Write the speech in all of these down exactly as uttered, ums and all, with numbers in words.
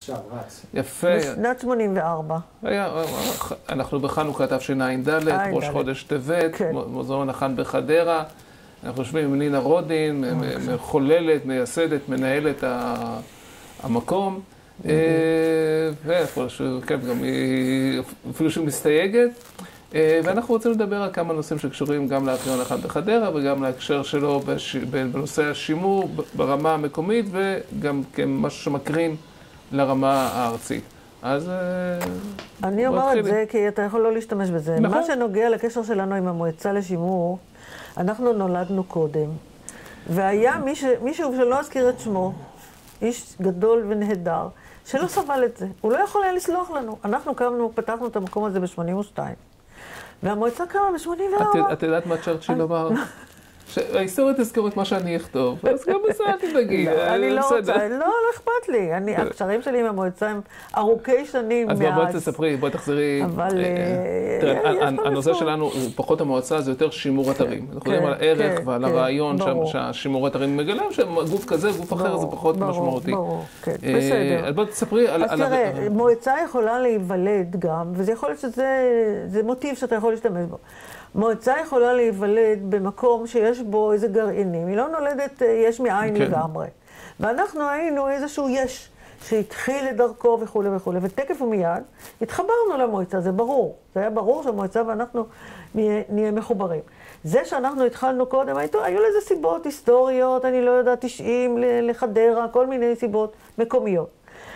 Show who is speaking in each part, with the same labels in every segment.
Speaker 1: עכשיו, רץ.
Speaker 2: יפה.
Speaker 3: בשנת שמונים וארבע.
Speaker 2: היה, אנחנו בחנוכה תשע"ד, ראש חודש טבת,
Speaker 3: כן.
Speaker 2: מוזיאון החאן בחדרה. אנחנו יושבים עם נינה רודין, מחוללת, מייסדת, מנהלת המקום. ואפילו שהיא מסתייגת. ואנחנו רוצים לדבר על כמה נושאים שקשורים גם לארכיון החאן בחדרה וגם להקשר שלו בנושא השימור ברמה המקומית וגם כמשהו שמקרין לרמה הארצית. אז
Speaker 3: אני אומר את זה כי אתה יכול לא להשתמש בזה.
Speaker 2: נכון.
Speaker 3: מה שנוגע לקשר שלנו עם המועצה לשימור, אנחנו נולדנו קודם. והיה מישהו, מישהו שלא אזכיר את שמו, איש גדול ונהדר, שלא סבל את זה. הוא לא יכול היה לסלוח לנו. אנחנו קמנו, פתחנו את המקום הזה ב-שמונים ושתיים. והמועצה קמה ב-שמונים וארבע.
Speaker 2: את יודעת מה צ'רצ'יל אמר? ההיסטוריה תזכור את מה שאני אכתוב, אז גם בסדר, תדאגי.
Speaker 3: אני לא רוצה, לא, לא אכפת לי. הקשרים שלי עם המועצה הם ארוכי שנים מאז.
Speaker 2: אז בואי תספרי, בואי תחזרי.
Speaker 3: אבל...
Speaker 2: הנושא שלנו הוא פחות המועצה, זה יותר שימור אתרים. אנחנו יודעים על הערך ועל הרעיון שהשימור אתרים מגלם, שגוף כזה, גוף אחר, זה פחות משמעותי.
Speaker 3: ברור, כן, בסדר.
Speaker 2: אז בואי תספרי על...
Speaker 3: אז תראה, מועצה יכולה להיוולד גם, וזה יכול להיות שזה מוטיב שאתה יכול להשתמש בו. מועצה יכולה להיוולד במקום שיש בו איזה גרעינים. היא לא נולדת יש מאין לגמרי. ואנחנו היינו איזשהו יש שהתחיל את דרכו וכו' וכו'. ותקף ומיד התחברנו למועצה, זה ברור. זה היה ברור שהמועצה ואנחנו נהיה מחוברים. זה שאנחנו התחלנו קודם, היו לזה סיבות היסטוריות, אני לא יודעת, תשעים לחדרה, כל מיני סיבות מקומיות.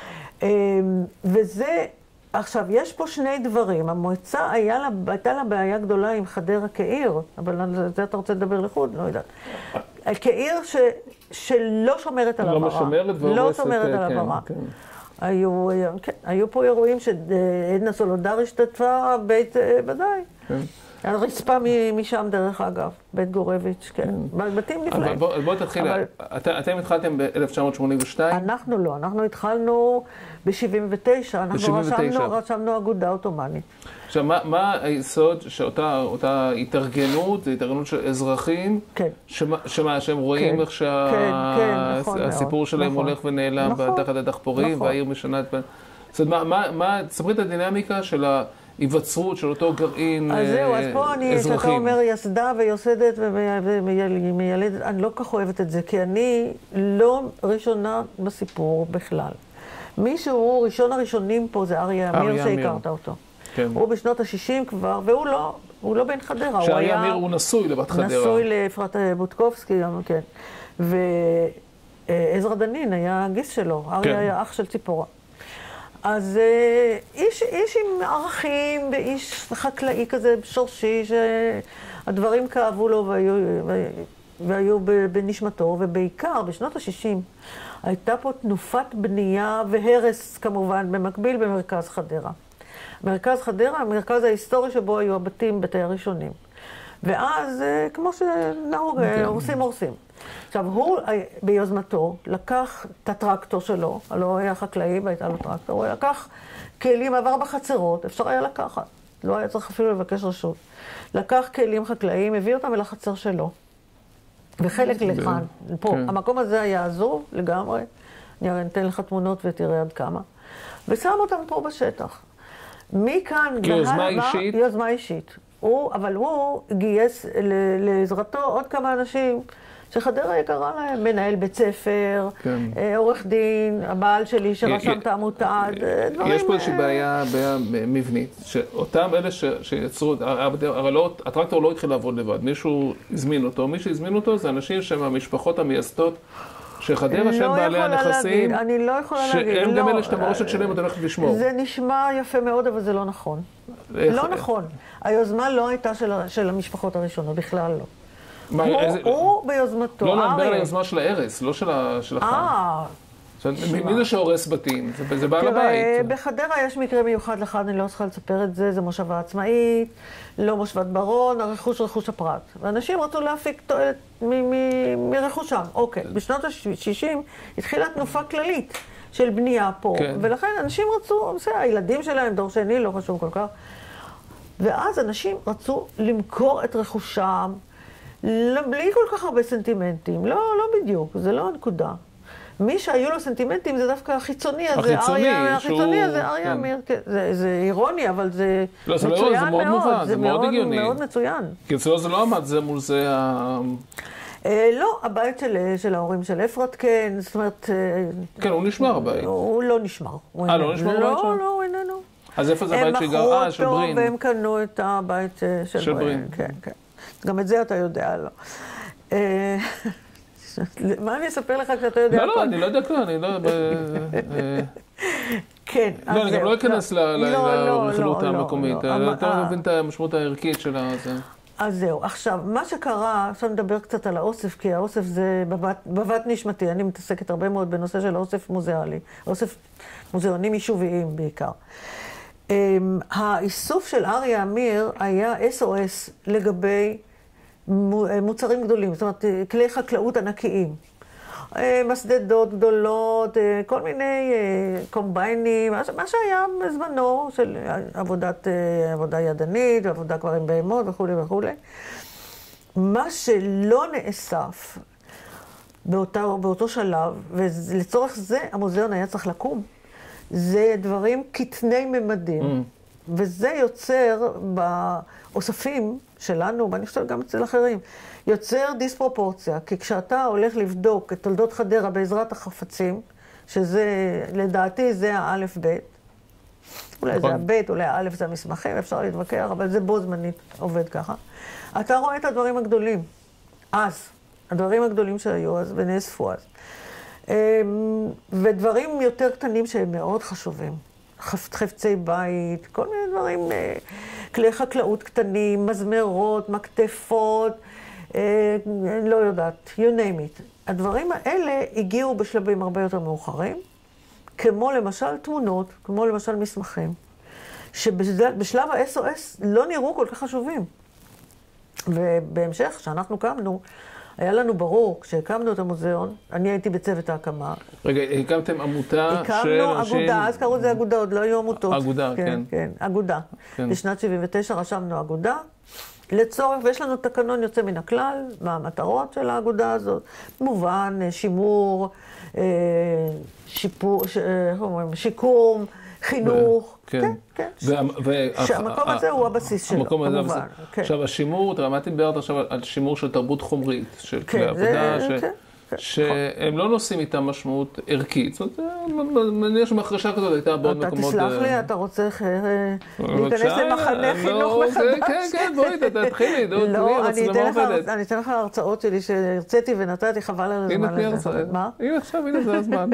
Speaker 3: וזה... עכשיו, יש פה שני דברים. המועצה היה לה, הייתה לה בעיה גדולה עם חדרה כעיר, אבל על זה אתה רוצה לדבר לחוד? לא יודעת. כעיר ש, שלא שומרת על
Speaker 2: לא
Speaker 3: עברה.
Speaker 2: משמרת והורסת.
Speaker 3: לא שומרת על עברה. כן, כן. היו, כן, היו פה אירועים שעדנה סולודר השתתפה, בית, ודאי. כן. הרצפה משם דרך אגב, בית גורביץ', כן. בתים נפלאים.
Speaker 2: אבל בואי תתחיל, אתם התחלתם ב-אלף תשע מאות שמונים ושתיים?
Speaker 3: אנחנו לא, אנחנו התחלנו ב-שבעים ותשע, אנחנו רשמנו אגודה עות'מאנית.
Speaker 2: עכשיו, מה היסוד שאותה התארגנות, זה התארגנות של אזרחים, שמה, שהם רואים איך שהסיפור שלהם הולך ונעלם תחת הדחפורים, והעיר משנה את... זאת אומרת, מה, תספרי את הדינמיקה של ה... היווצרות של אותו גרעין אזרחים.
Speaker 3: אז זהו, אז פה אני, שאתה אומר יסדה ויוסדת ומיילדת, אני לא כך אוהבת את זה, כי אני לא ראשונה בסיפור בכלל. מישהו, ראשון הראשונים פה זה אריה אמיר שהכרת אותו. הוא בשנות ה-שישים כבר, והוא לא, הוא לא בן חדרה.
Speaker 2: שאריה אמיר הוא נשוי לבת חדרה.
Speaker 3: נשוי לאפרת בוטקובסקי גם, כן. ועזרא דנין היה גיס שלו, אריה היה אח של ציפורה. אז איש, איש עם ערכים ואיש חקלאי כזה שורשי שהדברים כאבו לו והיו, והיו בנשמתו, ובעיקר בשנות ה-שישים הייתה פה תנופת בנייה והרס כמובן במקביל במרכז חדרה. מרכז חדרה, המרכז ההיסטורי שבו היו הבתים, בתי הראשונים. ואז כמו שנהוג, הורסים הורסים. עכשיו, הוא ביוזמתו לקח את הטרקטור שלו, הלוא הוא היה חקלאי והייתה לו טרקטור, הוא לקח כלים, עבר בחצרות, אפשר היה לקחת, לא היה צריך אפילו לבקש רשות. לקח כלים חקלאיים, הביא אותם אל החצר שלו, וחלק לכאן, פה, המקום הזה היה עזוב לגמרי, אני אתן לך תמונות ותראה עד כמה, ושם אותם פה בשטח. מכאן,
Speaker 2: יוזמה אישית?
Speaker 3: יוזמה אישית. הוא, אבל הוא גייס לעזרתו עוד כמה אנשים שחדרה יקרה להם, מנהל בית ספר, כן. עורך דין, הבעל שלי שרשם את העמותה, דברים...
Speaker 2: יש פה איזושהי בעיה, בעיה מבנית, שאותם אלה ש, שיצרו, הרי לא, הטרקטור לא התחיל לעבוד לבד, מישהו הזמין אותו, מי שהזמין אותו זה אנשים שהם המשפחות המייסדות שחדרה, שהם בעלי הנכסים,
Speaker 3: אני לא יכולה להגיד,
Speaker 2: שהם גם אלה שאתה מורשת שלהם אתה הולכת לשמור.
Speaker 3: זה נשמע יפה מאוד, אבל זה לא נכון. לא נכון. היוזמה לא הייתה של המשפחות הראשונות, בכלל לא. הוא ביוזמתו.
Speaker 2: לא, לא, נדבר על היוזמה של ההרס, לא של החם. מי זה שהורס בתים? זה בעל הבית.
Speaker 3: תראה, בחדרה יש מקרה מיוחד לך, אני לא צריכה לספר את זה, זה מושבה עצמאית, לא מושבת ברון, הרכוש רכוש הפרט. ואנשים רצו להפיק תועלת מרכושם. אוקיי, בשנות ה-שישים התחילה תנופה כללית של בנייה פה, ולכן אנשים רצו, הילדים שלהם, דור שני, לא חשוב כל כך, ואז אנשים רצו למכור את רכושם, בלי כל כך הרבה סנטימנטים, לא, לא בדיוק, זה לא הנקודה. מי שהיו לו סנטימנטים זה דווקא החיצוני הזה,
Speaker 2: החיצוני,
Speaker 3: אריה,
Speaker 2: שהוא...
Speaker 3: החיצוני הזה, אריה אמיר, כן. זה, זה אירוני, אבל זה
Speaker 2: לא, זה
Speaker 3: מצוין
Speaker 2: זה מאוד.
Speaker 3: מאוד,
Speaker 2: מובן,
Speaker 3: זה,
Speaker 2: זה מאוד
Speaker 3: מאוד,
Speaker 2: הגיוני.
Speaker 3: מאוד מצוין.
Speaker 2: כי אצלו זה לא עמד, זה מול זה ה...
Speaker 3: אה, לא, הבית של, של ההורים של אפרת, כן, זאת אומרת...
Speaker 2: כן, הוא נשמר הבית.
Speaker 3: הוא לא נשמר.
Speaker 2: אה, לא נשמר הבית שלו?
Speaker 3: לא, לא, הוא איננו.
Speaker 2: אז איפה זה הבית שגר? אה, של ברין.
Speaker 3: הם מכרו אותו והם קנו את הבית של, של ברין. ברין. כן, כן. גם את זה אתה יודע, לא. מה אני אספר לך כשאתה יודע?
Speaker 2: לא, לא, אני לא יודע כלל, אני לא...
Speaker 3: כן, אז
Speaker 2: לא, אני גם לא אכנס לרכילות המקומית. אתה מבין את המשמעות הערכית של זה.
Speaker 3: אז זהו. עכשיו, מה שקרה, עכשיו נדבר קצת על האוסף, כי האוסף זה בבת נשמתי. אני מתעסקת הרבה מאוד בנושא של האוסף מוזיאלי. האוסף מוזיאונים יישוביים בעיקר. האיסוף של אריה אמיר היה אס או אס לגבי מוצרים גדולים, זאת אומרת, כלי חקלאות ענקיים. מסדדות גדולות, כל מיני קומביינים, מה שהיה בזמנו של עבודת, עבודה ידנית, עבודה כבר עם בהמות וכו' וכו'. מה שלא נאסף באותו, באותו שלב, ולצורך זה המוזיאון היה צריך לקום, זה דברים קטני ממדים. Mm. וזה יוצר באוספים שלנו, ואני חושבת גם אצל אחרים, יוצר דיספרופורציה, כי כשאתה הולך לבדוק את תולדות חדרה בעזרת החפצים, שזה, לדעתי, זה האלף בית, אולי זה הבית, אולי האלף זה המסמכים, אפשר להתווכח, אבל זה בו זמנית עובד ככה. אתה רואה את הדברים הגדולים, אז, הדברים הגדולים שהיו אז ונאספו אז. ודברים יותר קטנים שהם מאוד חשובים. חפצי בית, כל מיני דברים, כלי חקלאות קטנים, מזמרות, מקטפות, לא יודעת, you name it. הדברים האלה הגיעו בשלבים הרבה יותר מאוחרים, כמו למשל תמונות, כמו למשל מסמכים, שבשלב ה-אס או אס לא נראו כל כך חשובים. ובהמשך, כשאנחנו קמנו, היה לנו ברור, כשהקמנו את המוזיאון, אני הייתי בצוות ההקמה.
Speaker 2: רגע, הקמתם עמותה של...
Speaker 3: הקמנו אגודה, אז קראו לזה אגודה, עוד לא היו עמותות.
Speaker 2: אגודה, כן.
Speaker 3: כן, כן, אגודה. בשנת שבעים ותשע רשמנו אגודה, לצורך, ויש לנו תקנון יוצא מן הכלל, מה המטרות של האגודה הזאת. מובן, שימור, שיפור, שיקום, חינוך. כן, כן. שהמקום הזה הוא הבסיס שלו, כמובן.
Speaker 2: עכשיו, השימור, דרמטי בירד עכשיו על שימור של תרבות חומרית, של כלי עבודה, שהם לא נושאים איתם משמעות ערכית. זאת אומרת, מניח שמחרשה כזאת הייתה בעוד מקומות...
Speaker 3: אתה תסלח לי, אתה רוצה להיכנס למחנה חינוך מחדש?
Speaker 2: כן, כן, בואי, תתחילי,
Speaker 3: לא, אני אתן לך הרצאות שלי שהרציתי ונתתי, חבל על הזמן לזה.
Speaker 2: הנה, תני הרצאות. מה? הנה, עכשיו, הנה, זה הזמן.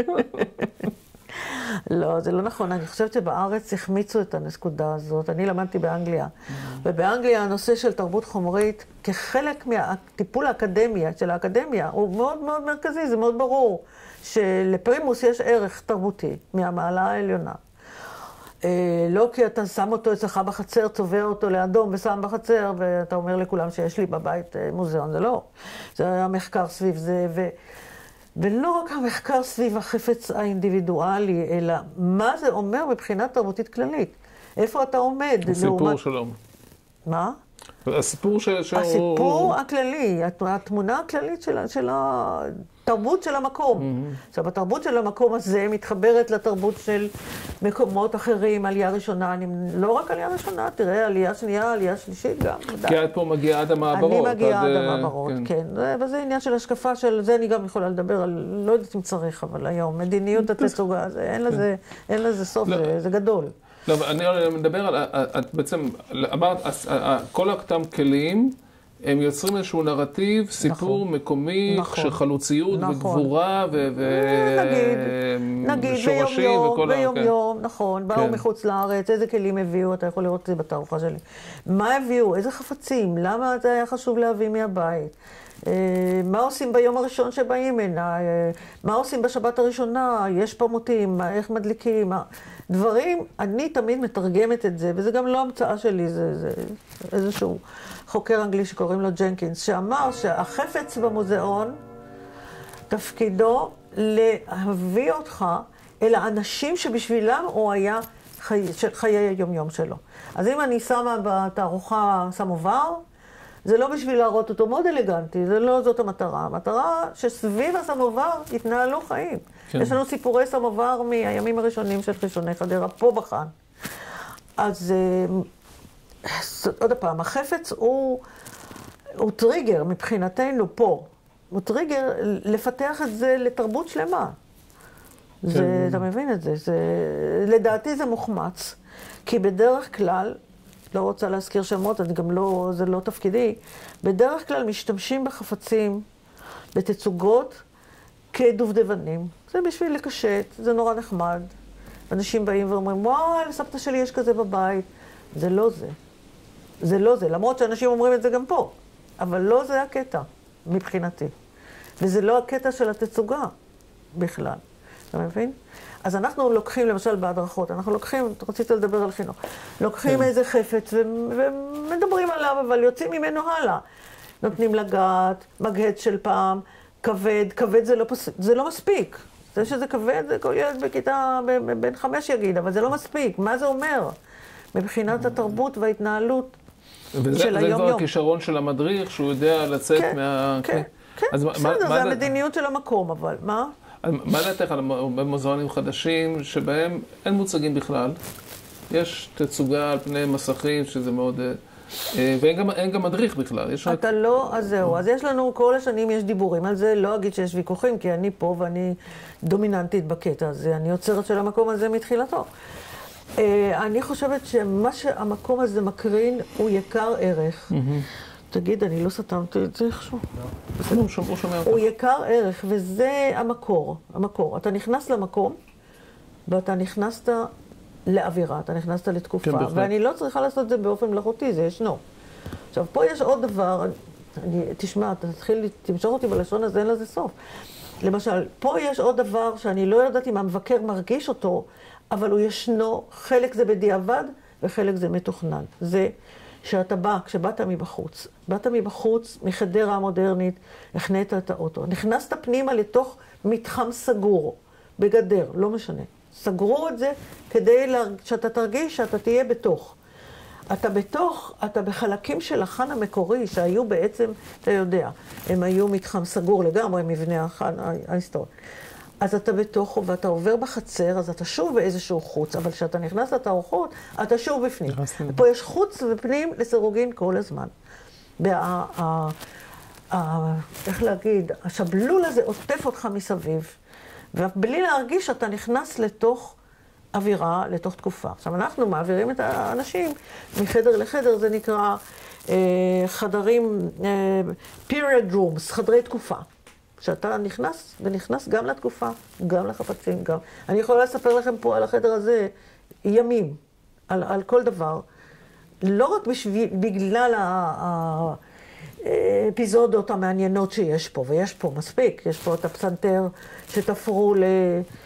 Speaker 3: לא, זה לא נכון. אני חושבת שבארץ החמיצו את הנקודה הזאת. אני למדתי באנגליה. ובאנגליה הנושא של תרבות חומרית, כחלק מהטיפול האקדמיה, של האקדמיה, הוא מאוד מאוד מרכזי, זה מאוד ברור, שלפרימוס יש ערך תרבותי מהמעלה העליונה. לא כי אתה שם אותו אצלך בחצר, צובע אותו לאדום ושם בחצר, ואתה אומר לכולם שיש לי בבית מוזיאון. זה לא. זה היה מחקר סביב זה, ו... ולא רק המחקר סביב החפץ האינדיבידואלי, אלא מה זה אומר מבחינת תרבותית כללית. איפה אתה עומד?
Speaker 2: הסיפור לעומת... שלו.
Speaker 3: מה?
Speaker 2: הסיפור ש...
Speaker 3: הסיפור הכללי, התמונה הכללית של, של התרבות של המקום. Mm-hmm. עכשיו, התרבות של המקום הזה מתחברת לתרבות של מקומות אחרים, עלייה ראשונה, אני, לא רק עלייה ראשונה, תראה, עלייה שנייה, עלייה שלישית גם.
Speaker 2: כי את פה מגיעה עד המעברות.
Speaker 3: אני מגיעה עד המעברות, כן. כן. וזה עניין של השקפה של, זה אני גם יכולה לדבר על, לא יודעת אם צריך, אבל היום, מדיניות התצוגה, אין לזה, אין לזה סוף, זה, זה גדול.
Speaker 2: לא, אני מדבר על, את בעצם, אמרת, כל אותם כלים, הם יוצרים איזשהו נרטיב, סיפור מקומי, של חלוציות וגבורה ושורשים וכל ה...
Speaker 3: ביום יום, נכון, באו מחוץ לארץ, איזה כלים הביאו, אתה יכול לראות את זה בתערוכה שלי. מה הביאו, איזה חפצים, למה זה היה חשוב להביא מהבית? מה עושים ביום הראשון שבאים הנה? מה עושים בשבת הראשונה? יש פמוטים, איך מדליקים? דברים, אני תמיד מתרגמת את זה, וזה גם לא המצאה שלי, זה, זה איזשהו חוקר אנגלי שקוראים לו ג'נקינס, שאמר שהחפץ במוזיאון, תפקידו להביא אותך אל האנשים שבשבילם הוא היה חי, חיי היום-יום שלו. אז אם אני שמה בתערוכה סמובר, זה לא בשביל להראות אותו מאוד אלגנטי, זה לא זאת המטרה. המטרה שסביב הסמובר יתנהלו חיים. כן. יש לנו סיפורי סמובר מהימים הראשונים של חישוני חדרה, פה בחן. אז עוד פעם, החפץ הוא, הוא טריגר מבחינתנו פה. הוא טריגר לפתח את זה לתרבות שלמה. כן. זה, אתה מבין את זה? זה? לדעתי זה מוחמץ. כי בדרך כלל, לא רוצה להזכיר שמות, אני גם לא, זה לא תפקידי, בדרך כלל משתמשים בחפצים, בתצוגות, כדובדבנים. זה בשביל לקשט, זה נורא נחמד. אנשים באים ואומרים, וואי, לסבתא שלי יש כזה בבית. זה לא זה. זה לא זה, למרות שאנשים אומרים את זה גם פה. אבל לא זה הקטע, מבחינתי. וזה לא הקטע של התצוגה בכלל. אתה מבין? אז אנחנו לוקחים, למשל בהדרכות, אנחנו לוקחים, רצית לדבר על חינוך, לוקחים איזה חפץ ומדברים עליו, אבל יוצאים ממנו הלאה. נותנים לגעת, מגהץ של פעם, כבד, כבד זה לא, זה לא מספיק. זה שזה כבד, זה כל ילד בכיתה, בין חמש יגיד, אבל זה לא מספיק. מה זה אומר? מבחינת התרבות וההתנהלות של היום-יום.
Speaker 2: וזה כבר הכישרון של המדריך, שהוא יודע לצאת מה...
Speaker 3: כן, כן, בסדר, זה המדיניות של המקום, אבל מה?
Speaker 2: מה דעתך על מוזיאונים חדשים שבהם אין מוצגים בכלל? יש תצוגה על פני מסכים שזה מאוד... ואין גם, אין גם מדריך בכלל.
Speaker 3: אתה לא, אז זהו. אז יש לנו, כל השנים יש דיבורים על זה, לא אגיד שיש ויכוחים, כי אני פה ואני דומיננטית בקטע הזה. אני יוצרת של המקום הזה מתחילתו. אני חושבת שמה שהמקום הזה מקרין הוא יקר ערך. תגיד, אני לא סתמתי את זה איכשהו. הוא יקר ערך, וזה המקור, המקור. אתה נכנס למקום, ואתה נכנסת לאווירה, אתה נכנסת לתקופה, ואני לא צריכה לעשות את זה באופן מלאכותי, זה ישנו. עכשיו, פה יש עוד דבר, אני, תשמע, אתה תתחיל, תמשוך אותי בלשון הזה, אין לזה סוף. למשל, פה יש עוד דבר שאני לא יודעת אם המבקר מרגיש אותו, אבל הוא ישנו, חלק זה בדיעבד, וחלק זה מתוכנן. זה שאתה בא, כשבאת מבחוץ, באת מבחוץ, מחדרה המודרנית, הכנית את האוטו, נכנסת פנימה לתוך מתחם סגור, בגדר, לא משנה. סגרו את זה כדי שאתה תרגיש שאתה תהיה בתוך. אתה בתוך, אתה בחלקים של החן המקורי, שהיו בעצם, אתה יודע, הם היו מתחם סגור לגמרי, מבנה החן ההיסטורי. אז אתה בתוכו ואתה עובר בחצר, אז אתה שוב באיזשהו חוץ, אבל כשאתה נכנס לתערוכות, אתה שוב בפנים. פה יש חוץ ופנים לסירוגין כל הזמן. וה, ה, ה, איך להגיד, השבלול הזה עוטף אותך מסביב, ובלי להרגיש שאתה נכנס לתוך אווירה, לתוך תקופה. עכשיו, אנחנו מעבירים את האנשים מחדר לחדר, זה נקרא אה, חדרים, אה, period rooms, חדרי תקופה. שאתה נכנס, ונכנס גם לתקופה, גם לחפצים, גם... אני יכולה לספר לכם פה על החדר הזה ימים, על, על כל דבר. לא רק בשביל, בגלל האפיזודות המעניינות שיש פה, ויש פה מספיק, יש פה את הפסנתר שתפרו ל...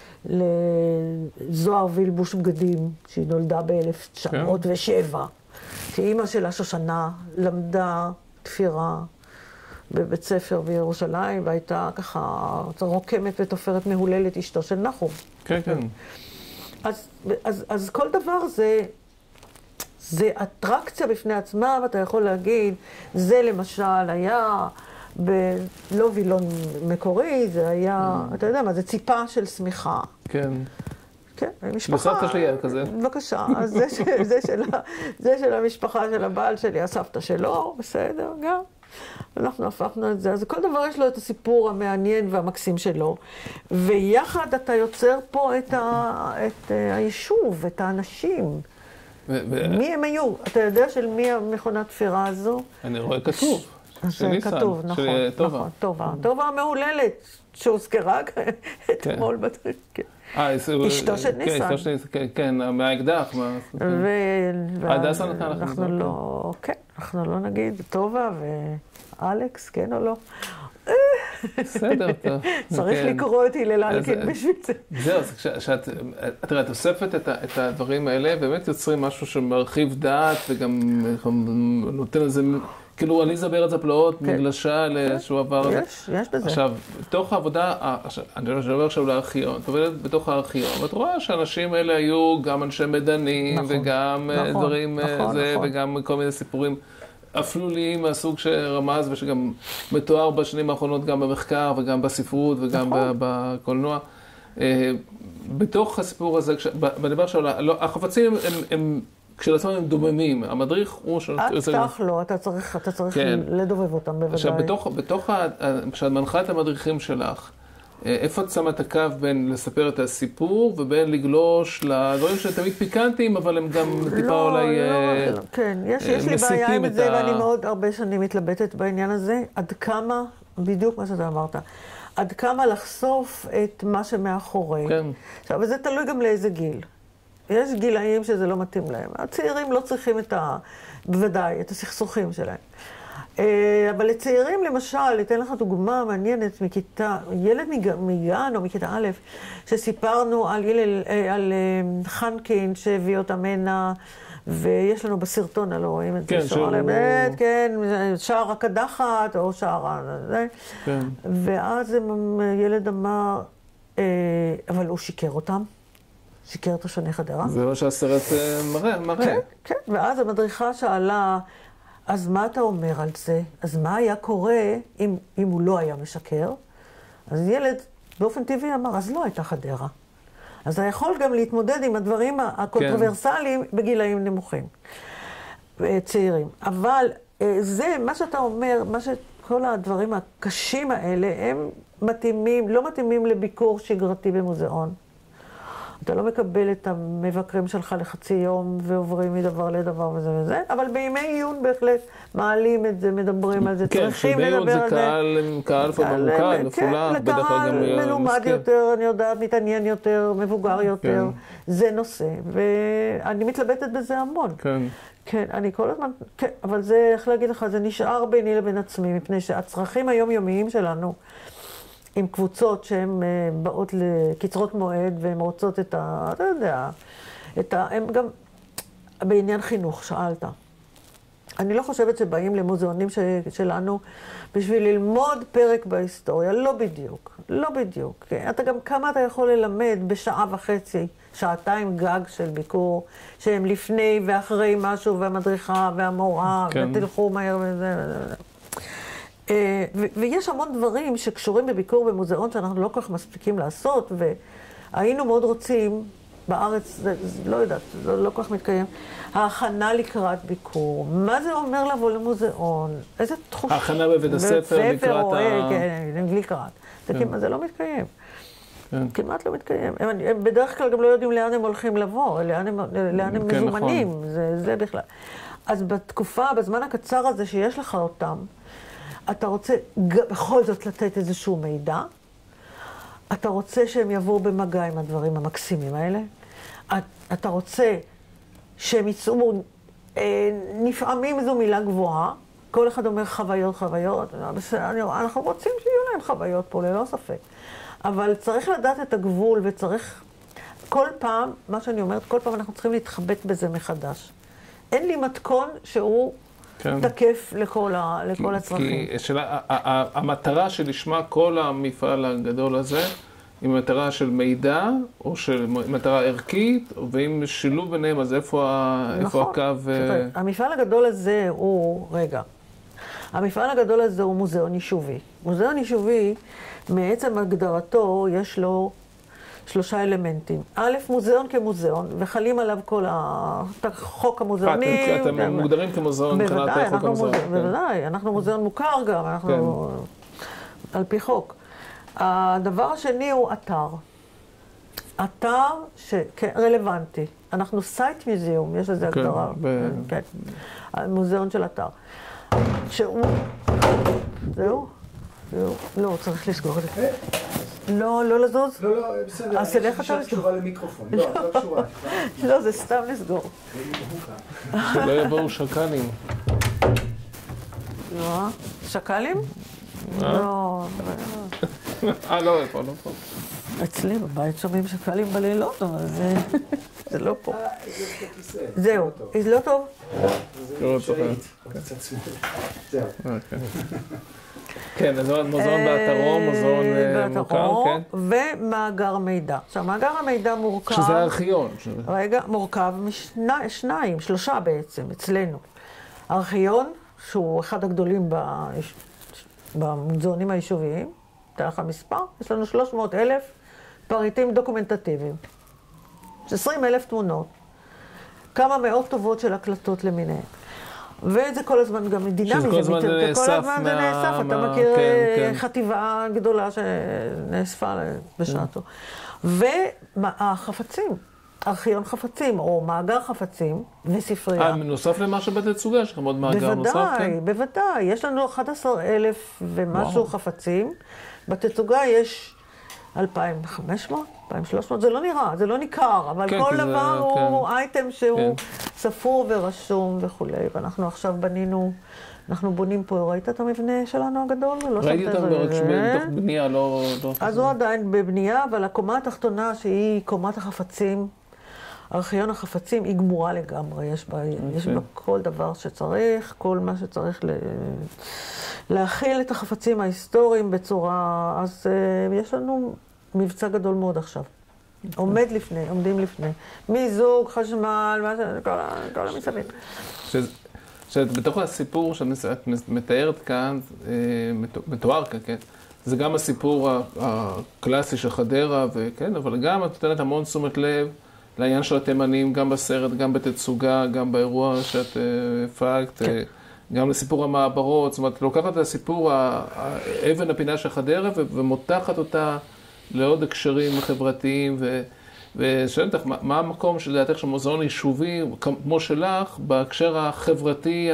Speaker 3: לזוהר וילבוש בגדים, שהיא נולדה ב-אלף תשע מאות ושבע, שאימא שלה שושנה למדה תפירה בבית ספר בירושלים, והייתה ככה רוקמת ותופרת מהוללת אשתו של נחום.
Speaker 2: כן, כן.
Speaker 3: אז, אז, אז כל דבר זה, זה אטרקציה בפני עצמה, ואתה יכול להגיד, זה למשל היה בלא וילון מקורי, זה היה, אתה יודע מה, זה ציפה של סמיכה.
Speaker 2: כן.
Speaker 3: כן, משפחה...
Speaker 2: בסבתא שלי היה כזה.
Speaker 3: בבקשה, אז זה, ש, זה, של, זה של המשפחה של הבעל שלי, הסבתא שלו, בסדר, גם. אנחנו הפכנו את זה, אז כל דבר יש לו את הסיפור המעניין והמקסים שלו, ויחד אתה יוצר פה את, ה, את היישוב, את האנשים. ו- ו- מי הם היו? אתה יודע של מי המכונת תפירה הזו?
Speaker 2: אני רואה כתוב.
Speaker 3: של ניסן, כתוב, נכון, של טובה. נכון, טובה. טובה המהוללת, שהוזכרה אתמול בטריק. אשתו של ניסן.
Speaker 2: כן, אשתו של ניסן, כן, מהאקדח. הדסה נתן לך.
Speaker 3: אנחנו לא, כן, אנחנו לא נגיד טובה ואלכס, כן או לא.
Speaker 2: בסדר, טוב.
Speaker 3: צריך לקרוא אותי ללנקין בשביל זה.
Speaker 2: זהו, כשאת, תראה, את אוספת את הדברים האלה, באמת יוצרים משהו שמרחיב דעת וגם נותן לזה... כאילו, עליזה בארץ הפלאות, מגלשה לאיזשהו עבר.
Speaker 3: יש, יש בזה.
Speaker 2: עכשיו, בתוך העבודה, אני לא אומר עכשיו לארכיון, את עובדת בתוך הארכיון, ואת רואה שהאנשים האלה היו גם אנשי מדענים, וגם דברים, וגם כל מיני סיפורים. אפלוליים מהסוג שרמז ושגם מתואר בשנים האחרונות גם במחקר וגם בספרות וגם בקולנוע. בתוך הסיפור הזה, בדבר של החפצים הם כשלעצמם הם דוממים, המדריך הוא...
Speaker 3: אף לא, אתה צריך לדובב אותם בוודאי.
Speaker 2: עכשיו, בתוך, כשאת מנחה את המדריכים שלך, איפה את שמה את הקו בין לספר את הסיפור ובין לגלוש לדברים שתמיד פיקנטיים, אבל הם גם טיפה אולי מסיתים את ה...
Speaker 3: כן, יש לי בעיה עם זה, ואני מאוד הרבה שנים מתלבטת בעניין הזה, עד כמה, בדיוק מה שאתה אמרת, עד כמה לחשוף את מה שמאחורי. כן. עכשיו, וזה תלוי גם לאיזה גיל. יש גילאים שזה לא מתאים להם. הצעירים לא צריכים את ה... בוודאי, את הסכסוכים שלהם. אבל לצעירים, למשל, אתן לך דוגמה מעניינת מכיתה, ילד מגן או מכיתה א', שסיפרנו על, ילד, על חנקין שהביא אותם הנה, ויש לנו בסרטון, הלא רואים את זה,
Speaker 2: כן, שהוא...
Speaker 3: באמת, כן, שער הקדחת או שער זה.
Speaker 2: כן.
Speaker 3: ואז ילד אמר, אבל הוא שיקר אותם. שיקר את השני חדרה.
Speaker 2: זה מה שהסרט מראה, מראה.
Speaker 3: כן, כן, ואז המדריכה שאלה, אז מה אתה אומר על זה? אז מה היה קורה אם, אם הוא לא היה משקר? אז ילד באופן טבעי אמר, אז לא הייתה חדרה. אז אתה יכול גם להתמודד עם הדברים הקונטרוברסליים כן. בגילאים נמוכים, צעירים. אבל זה, מה שאתה אומר, מה שכל הדברים הקשים האלה, הם מתאימים, לא מתאימים לביקור שגרתי במוזיאון. אתה לא מקבל את המבקרים שלך לחצי יום ועוברים מדבר לדבר וזה וזה, אבל בימי עיון בהחלט מעלים את זה, מדברים על זה,
Speaker 2: כן,
Speaker 3: צריכים לדבר על זה.
Speaker 2: כן, שבעיון זה קהל, קהל ממוקד, מפולח,
Speaker 3: בדרך כלל גם מלומד יותר, אני יודעת, מתעניין יותר, מבוגר יותר, זה נושא, ואני מתלבטת בזה המון.
Speaker 2: כן.
Speaker 3: כן, אני כל הזמן, כן, אבל זה, איך להגיד לך, זה נשאר ביני לבין עצמי, מפני שהצרכים היומיומיים שלנו, עם קבוצות שהן באות לקצרות מועד, והן רוצות את ה... אתה יודע, את ה... הם גם... בעניין חינוך, שאלת. אני לא חושבת שבאים למוזיאונים ש... שלנו בשביל ללמוד פרק בהיסטוריה, לא בדיוק, לא בדיוק. אתה גם כמה אתה יכול ללמד בשעה וחצי, שעתיים גג של ביקור, שהם לפני ואחרי משהו, והמדריכה והמורה, כן. ותלכו מהר וזה וזה. ויש המון דברים שקשורים בביקור במוזיאון שאנחנו לא כל כך מספיקים לעשות, והיינו מאוד רוצים, בארץ, זה, זה, לא יודעת, לא, לא כל כך מתקיים, ההכנה לקראת ביקור. מה זה אומר לבוא למוזיאון? איזה תחוש...
Speaker 2: ההכנה בבית הספר לקראת
Speaker 3: או,
Speaker 2: ה...
Speaker 3: כן, לקראת. זה
Speaker 2: כן.
Speaker 3: כמעט, זה לא מתקיים.
Speaker 2: כן.
Speaker 3: כמעט לא מתקיים. הם, הם בדרך כלל גם לא יודעים לאן הם הולכים לבוא, לאן הם, לאן הם
Speaker 2: כן,
Speaker 3: מזומנים,
Speaker 2: נכון.
Speaker 3: זה, זה בכלל. אז בתקופה, בזמן הקצר הזה שיש לך אותם, אתה רוצה בכל זאת לתת איזשהו מידע, אתה רוצה שהם יבואו במגע עם הדברים המקסימים האלה, אתה רוצה שהם יצאו, נפעמים זו מילה גבוהה, כל אחד אומר חוויות, חוויות, אנחנו רוצים שיהיו להם חוויות פה, ללא ספק, אבל צריך לדעת את הגבול ושצריך, כל פעם, מה שאני אומרת, כל פעם אנחנו צריכים להתחבט בזה מחדש. אין לי מתכון שהוא... כן. תקף לכל, ה, לכל הצרכים.
Speaker 2: כי שאלה, המטרה שלשמה כל המפעל הגדול הזה, היא מטרה של מידע, או של מטרה ערכית, ואם שילוב ביניהם, אז איפה, נכון. איפה הקו...
Speaker 3: שפה, המפעל הגדול הזה הוא, רגע, המפעל הגדול הזה הוא מוזיאון יישובי. מוזיאון יישובי, מעצם הגדרתו, יש לו שלושה אלמנטים. א', מוזיאון כמוזיאון, וחלים עליו כל החוק המוזיאונים.
Speaker 2: אתם מוגדרים כמוזיאון מבחינת חוק המוזיאון.
Speaker 3: בוודאי, אנחנו מוזיאון מוכר גם, אנחנו על פי חוק. הדבר השני הוא אתר. אתר שרלוונטי. אנחנו סייט מוזיאום, יש לזה הגדרה. כן, מוזיאון של אתר. שהוא... זהו? זהו. לא, צריך לסגור את זה. לא, לא לזוז?
Speaker 1: לא, לא, בסדר.
Speaker 3: אז תלך אתה
Speaker 1: לסגור. קשורה למיקרופון. לא, את לא קשורה.
Speaker 3: לא, זה סתם לסגור.
Speaker 2: שלא יבואו שקלים.
Speaker 3: לא, שקלים? לא.
Speaker 2: אה, לא, איפה, לא פה.
Speaker 3: אצלי בבית שומעים שקלים בלילות, אבל זה לא פה. זהו, זה לא טוב?
Speaker 2: לא טוב.
Speaker 1: זהו.
Speaker 2: כן, אז מוזיאון באתרו, מוזיאון מוכר, כן.
Speaker 3: ומאגר מידע. עכשיו, מאגר המידע מורכב...
Speaker 2: שזה הארכיון.
Speaker 3: רגע, מורכב משניים, שלושה בעצם, אצלנו. ארכיון, שהוא אחד הגדולים במוזיאונים היישוביים, תראה לך מספר, יש לנו שלוש מאות אלף פריטים דוקומנטטיביים. עשרים אלף תמונות, כמה מאות טובות של הקלטות למיניהן. וזה כל הזמן גם דינמי.
Speaker 2: שזה כל הזמן זה נאסף.
Speaker 3: כל הזמן זה נאסף. אתה מכיר חטיבה גדולה שנאספה בשעתו. והחפצים, ארכיון חפצים, או מאגר חפצים, וספרייה.
Speaker 2: אה, נוסף למה שבתצוגה, יש לכם עוד מאגר נוסף?
Speaker 3: בוודאי, בוודאי. יש לנו אחד עשר אלף ומשהו חפצים. בתצוגה יש אלפיים וחמש מאות, אלפיים ושלוש מאות, זה לא נראה, זה לא ניכר, אבל
Speaker 2: כן,
Speaker 3: כל
Speaker 2: זה,
Speaker 3: דבר
Speaker 2: כן.
Speaker 3: הוא אייטם שהוא
Speaker 2: כן.
Speaker 3: ספור ורשום וכולי. ואנחנו עכשיו בנינו, אנחנו בונים פה, ראית את המבנה שלנו הגדול? לא
Speaker 2: ראיתי אותם בתוך בנייה, לא... לא
Speaker 3: אז הוא עדיין בבנייה, אבל הקומה התחתונה, שהיא קומת החפצים, ארכיון החפצים, היא גמורה לגמרי. יש בה, okay. יש בה כל דבר שצריך, כל מה שצריך ל... להכיל את החפצים ההיסטוריים בצורה... אז uh, יש לנו מבצע גדול מאוד עכשיו. Okay. עומד לפני, עומדים לפני. מיזוג, חשמל, מה ש... כל, כל המסביב.
Speaker 2: שבתוך הסיפור שאת מתארת כאן, מתואר כאן, כן? זה גם הסיפור הקלאסי של חדרה, וכן, אבל גם את נותנת המון תשומת לב לעניין של התימנים, גם בסרט, גם בתצוגה, גם באירוע שאת הפקת, כן. גם לסיפור המעברות, זאת אומרת, לוקחת את הסיפור, אבן הפינה של חדרה, ומותחת אותה לעוד הקשרים חברתיים, ו... ושואלת לך, מה המקום שלדעתך של מוזיאון יישובי, כמו שלך, בהקשר החברתי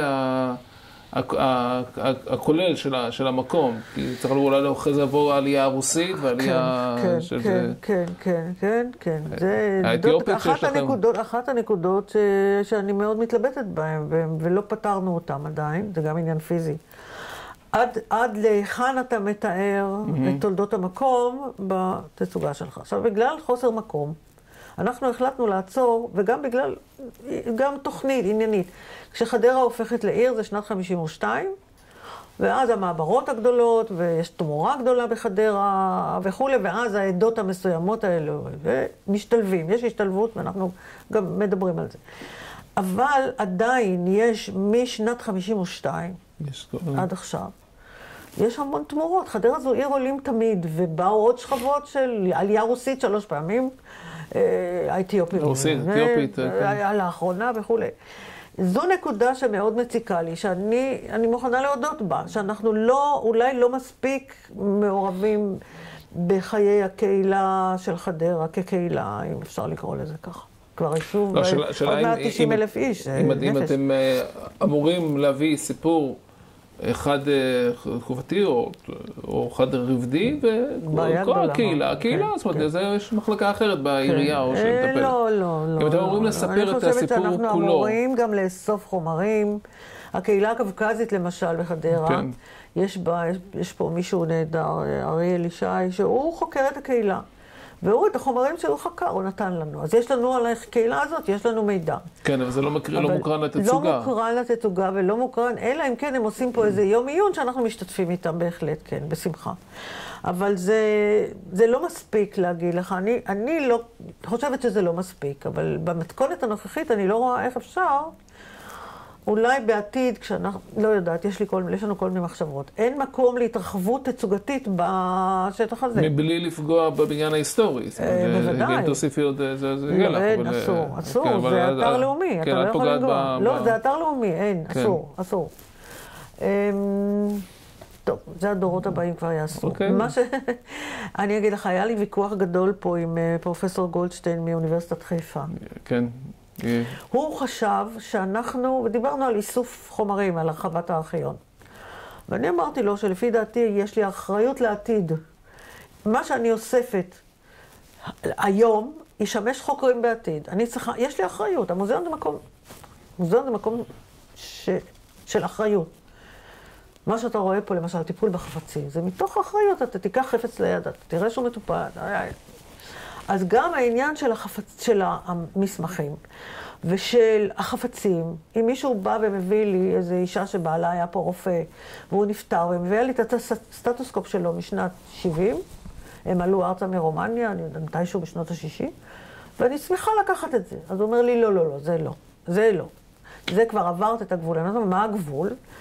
Speaker 2: הכולל של המקום? כי צריך אולי לאחרי זה לבוא העלייה הרוסית והעלייה של זה.
Speaker 3: כן, כן, כן, כן. זה אחת הנקודות שאני מאוד מתלבטת בהן, ולא פתרנו אותן עדיין, זה גם עניין פיזי. עד להיכן אתה מתאר את תולדות המקום בתצוגה שלך. עכשיו, בגלל חוסר מקום, אנחנו החלטנו לעצור, וגם בגלל, גם תוכנית עניינית. כשחדרה הופכת לעיר זה שנת חמישים ושתיים, ואז המעברות הגדולות, ויש תמורה גדולה בחדרה וכו', ואז העדות המסוימות האלו, ומשתלבים, יש השתלבות, ואנחנו גם מדברים על זה. אבל עדיין יש משנת חמישים ושתיים עד עכשיו. יש המון תמורות. חדרה זו עיר עולים תמיד, ובאו עוד שכבות של עלייה רוסית שלוש פעמים, האתיופית.
Speaker 2: רוסית, אתיופית.
Speaker 3: היה לאחרונה וכו'. זו נקודה שמאוד מציקה לי, שאני אני מוכנה להודות בה, שאנחנו לא, אולי לא מספיק מעורבים בחיי הקהילה של חדרה כקהילה, אם אפשר לקרוא לזה ככה. כבר יישוב, עוד מעט תשעים אלף איש.
Speaker 2: אם אתם אמורים להביא סיפור אחד תקופתי או אחד רבדי, וכל הקהילה, הקהילה, זאת אומרת, יש מחלקה אחרת בעירייה או שמטפלת.
Speaker 3: לא, לא, לא.
Speaker 2: אם אתם אמורים לספר את הסיפור כולו.
Speaker 3: אני חושבת שאנחנו אמורים גם לאסוף חומרים. הקהילה הקווקזית למשל בחדרה, יש פה מישהו נהדר, אריאל ישי, שהוא חוקר את הקהילה. והוא את החומרים שהוא חקר, הוא נתן לנו. אז יש לנו על הקהילה הזאת, יש לנו מידע.
Speaker 2: כן, אבל זה לא, מקר... לא מוקרן לתצוגה.
Speaker 3: לא מוקרן לתצוגה ולא מוקרן, אלא אם כן הם עושים פה איזה יום עיון שאנחנו משתתפים איתם בהחלט, כן, בשמחה. אבל זה, זה לא מספיק להגיד לך. אני, אני לא חושבת שזה לא מספיק, אבל במתכונת הנוכחית אני לא רואה איך אפשר. אולי בעתיד, כשאנחנו, לא יודעת, יש לי כל, יש לנו כל מיני מחשבות. אין מקום להתרחבות תצוגתית בשטח הזה.
Speaker 2: מבלי לפגוע בבניין ההיסטורי.
Speaker 3: בוודאי.
Speaker 2: אם תוסיפי עוד, זה יגיע לך.
Speaker 3: אין, אסור, אסור, זה אתר לאומי, אתה לא יכול לגוע. לא, זה אתר לאומי, אין, אסור, אסור. טוב, זה הדורות הבאים כבר יעשו. מה ש... אני אגיד לך, היה לי ויכוח גדול פה עם פרופסור גולדשטיין מאוניברסיטת חיפה.
Speaker 2: כן.
Speaker 3: הוא חשב שאנחנו, ודיברנו על איסוף חומרים, על הרחבת הארכיון. ואני אמרתי לו שלפי דעתי יש לי אחריות לעתיד. מה שאני אוספת היום ישמש חוקרים בעתיד. אני צריכה, יש לי אחריות. המוזיאון זה מקום, מוזיאון זה מקום ש, של אחריות. מה שאתה רואה פה, למשל, טיפול בחפצים, זה מתוך אחריות. אתה תיקח חפץ ליד, אתה תראה שהוא מטופל. אז גם העניין של, החפצ... של המסמכים ושל החפצים, אם מישהו בא ומביא לי איזו אישה שבעלה היה פה רופא והוא נפטר, ומביא לי את הסטטוסקופ שלו משנת שבעים, הם עלו ארצה מרומניה, אני יודע, מתישהו בשנות ה-שישים, ואני שמחה לקחת את זה. אז הוא אומר לי, לא, לא, לא, זה לא, זה לא. זה כבר עברת את הגבול. אני אומר, מה הגבול?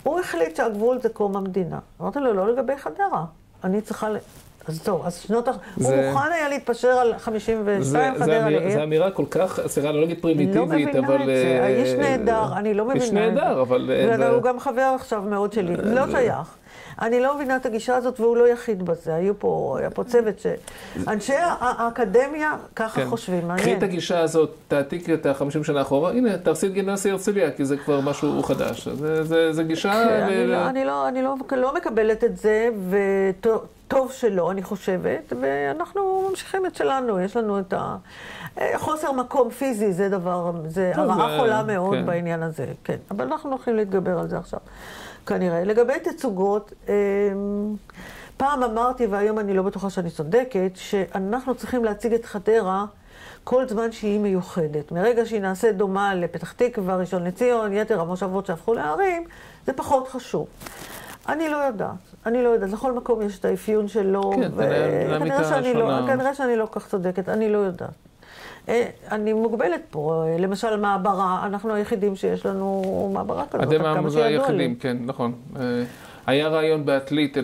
Speaker 3: הוא החליט שהגבול זה קום המדינה. אמרתי לו, לא לגבי חדרה. אני צריכה... אז טוב, אז שנות... הוא מוכן היה להתפשר על חמישים ושתיים חדרה לעיר.
Speaker 2: זו אמירה כל כך, סליחה, לא נגיד פרימיטיבית, אבל...
Speaker 3: לא מבינה את זה, האיש נהדר, אני לא מבינה את זה.
Speaker 2: איש נהדר, אבל...
Speaker 3: הוא גם חבר עכשיו מאוד שלי, לא שייך. אני לא מבינה את הגישה הזאת, והוא לא יחיד בזה. היו פה, היה פה צוות ש... אנשי האקדמיה ככה חושבים, מעניין.
Speaker 2: קחי את הגישה הזאת, תעתיק את ה-חמישים שנה אחורה, הנה, תרסי את גימנסיה הרצליה, כי זה כבר משהו חדש. זה גישה...
Speaker 3: אני לא מקבלת את זה, וטוב שלא, אני חושבת, ואנחנו ממשיכים את שלנו. יש לנו את ה... חוסר מקום פיזי, זה דבר, זה הרעה חולה מאוד בעניין הזה. כן, אבל אנחנו הולכים להתגבר על זה עכשיו. כנראה. לגבי תצוגות, פעם אמרתי, והיום אני לא בטוחה שאני צודקת, שאנחנו צריכים להציג את חדרה כל זמן שהיא מיוחדת. מרגע שהיא נעשה דומה לפתח תקווה, ראשון לציון, יתר המושבות שהפכו לערים, זה פחות חשוב. אני לא יודעת, אני לא יודעת. לכל מקום יש את האפיון שלו, וכנראה שאני לא כך צודקת, אני לא יודעת. אני מוגבלת פה, למשל מעברה, אנחנו היחידים שיש לנו מעברה כזאת.
Speaker 2: אתם היחידים, כן, נכון. היה רעיון בעתלית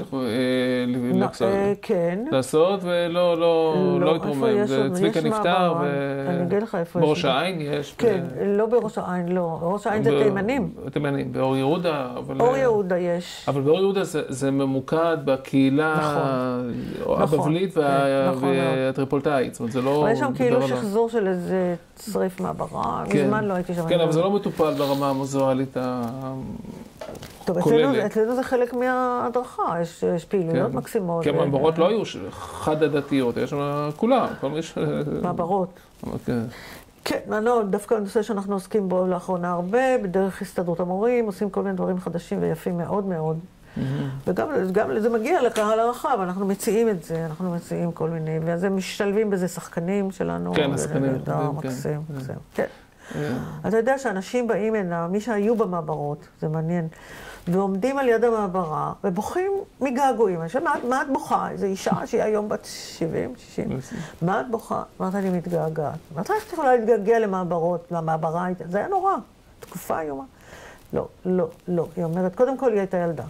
Speaker 2: לעשות, ולא התרומם. צביקה נפטר, ובראש העין יש.
Speaker 3: כן, לא בראש העין, לא. בראש העין זה תימנים.
Speaker 2: תימנים, באור יהודה.
Speaker 3: אור יהודה יש.
Speaker 2: אבל באור יהודה זה ממוקד בקהילה הבבלית והטריפולטאית. זאת אומרת, זה לא...
Speaker 3: יש שם כאילו שחזור של איזה שריף מעברה. מזמן לא הייתי שם.
Speaker 2: כן, אבל זה לא מטופל ברמה המוזואלית
Speaker 3: טוב, אצלנו זה חלק מההדרכה, יש פעילויות מקסימות.
Speaker 2: כי המעברות לא היו חד-עדתיות, יש שם כולם, כל מי ש...
Speaker 3: מעברות. כן, דווקא הנושא שאנחנו עוסקים בו לאחרונה הרבה, בדרך הסתדרות המורים, עושים כל מיני דברים חדשים ויפים מאוד מאוד. וגם זה מגיע לקהל הרחב, אנחנו מציעים את זה, אנחנו מציעים כל מיני, ואז הם משתלבים בזה שחקנים שלנו.
Speaker 2: כן, השחקנים.
Speaker 3: מקסים, מקסים. כן. אתה יודע שאנשים באים הנה, מי שהיו במעברות, זה מעניין, ועומדים על יד המעברה, ובוכים מגעגועים. אני חושבת, מה את בוכה? איזו אישה שהיא היום בת שבעים, שישים. מה את בוכה? אמרת, אני מתגעגעת. אמרת, איך את יכולה להתגעגע למעברות, למעברה? זה היה נורא, תקופה איומה. לא, לא, לא. היא אומרת, קודם כל היא הייתה ילדה.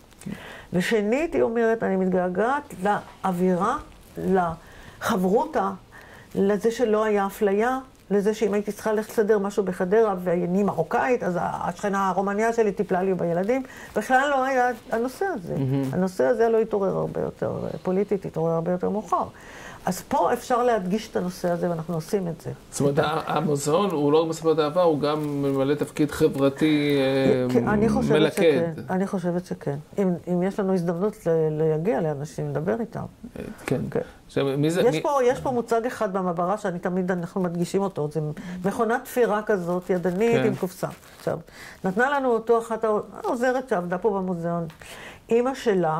Speaker 3: ושנית, היא אומרת, אני מתגעגעת לאווירה, לחברותה, לזה שלא היה אפליה, לזה שאם הייתי צריכה ללכת לסדר משהו בחדרה ואני מרוקאית, אז השכנה הרומניה שלי טיפלה לי בילדים. בכלל לא היה הנושא הזה. Mm-hmm. הנושא הזה לא התעורר הרבה יותר פוליטית, התעורר הרבה יותר מאוחר. אז פה אפשר להדגיש את הנושא הזה, ואנחנו עושים את זה.
Speaker 2: זאת אומרת, המוזיאון הוא לא מספר העבר, הוא גם ממלא תפקיד חברתי מלכד.
Speaker 3: אני חושבת שכן. אם יש לנו הזדמנות להגיע לאנשים, לדבר איתם.
Speaker 2: כן.
Speaker 3: יש פה מוצג אחד במעברה שאני תמיד, אנחנו מדגישים אותו, זה מכונת תפירה כזאת, ידנית עם קופסה. עכשיו, נתנה לנו אותו אחת העוזרת שעבדה פה במוזיאון. אמא שלה,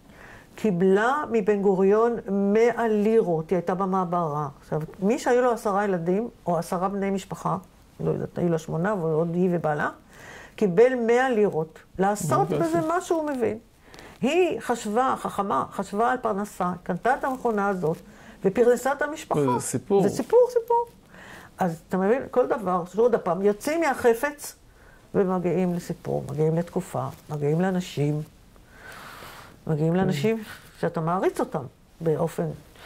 Speaker 3: קיבלה מבן גוריון מאה לירות, היא הייתה במעברה. עכשיו, מי שהיו לו עשרה ילדים, או עשרה בני משפחה, לא יודעת, היו לה שמונה, ועוד היא ובעלה, קיבל מאה לירות. לעשות בזה מה שהוא מבין. היא חשבה, חכמה, חשבה על פרנסה, קנתה את המכונה הזאת, ופרנסה את המשפחה.
Speaker 2: זה סיפור.
Speaker 3: זה סיפור, סיפור. אז אתה מבין, כל דבר, שעוד הפעם, יוצאים מהחפץ, ומגיעים לסיפור, מגיעים לתקופה, מגיעים לאנשים, מגיעים לאנשים שאתה מעריץ אותם באופן...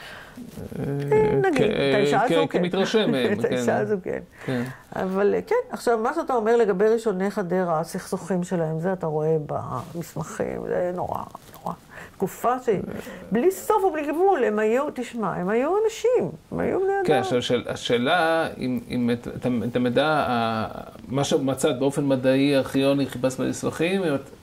Speaker 3: נגיד, את האישה הזו כן.
Speaker 2: כמתרשם מהם.
Speaker 3: את האישה הזו כן. אבל כן, עכשיו, מה שאתה אומר לגבי ראשוני חדרה, הסכסוכים שלהם, זה אתה רואה במסמכים, זה נורא, נורא. תקופה שהיא, בלי סוף ובלי גבול, הם היו, תשמע, הם היו אנשים, הם היו בני אדם.
Speaker 2: כן, עכשיו, השאלה, אם את המידע, מה שמצאת באופן מדעי, ארכיוני, חיפש במסמכים,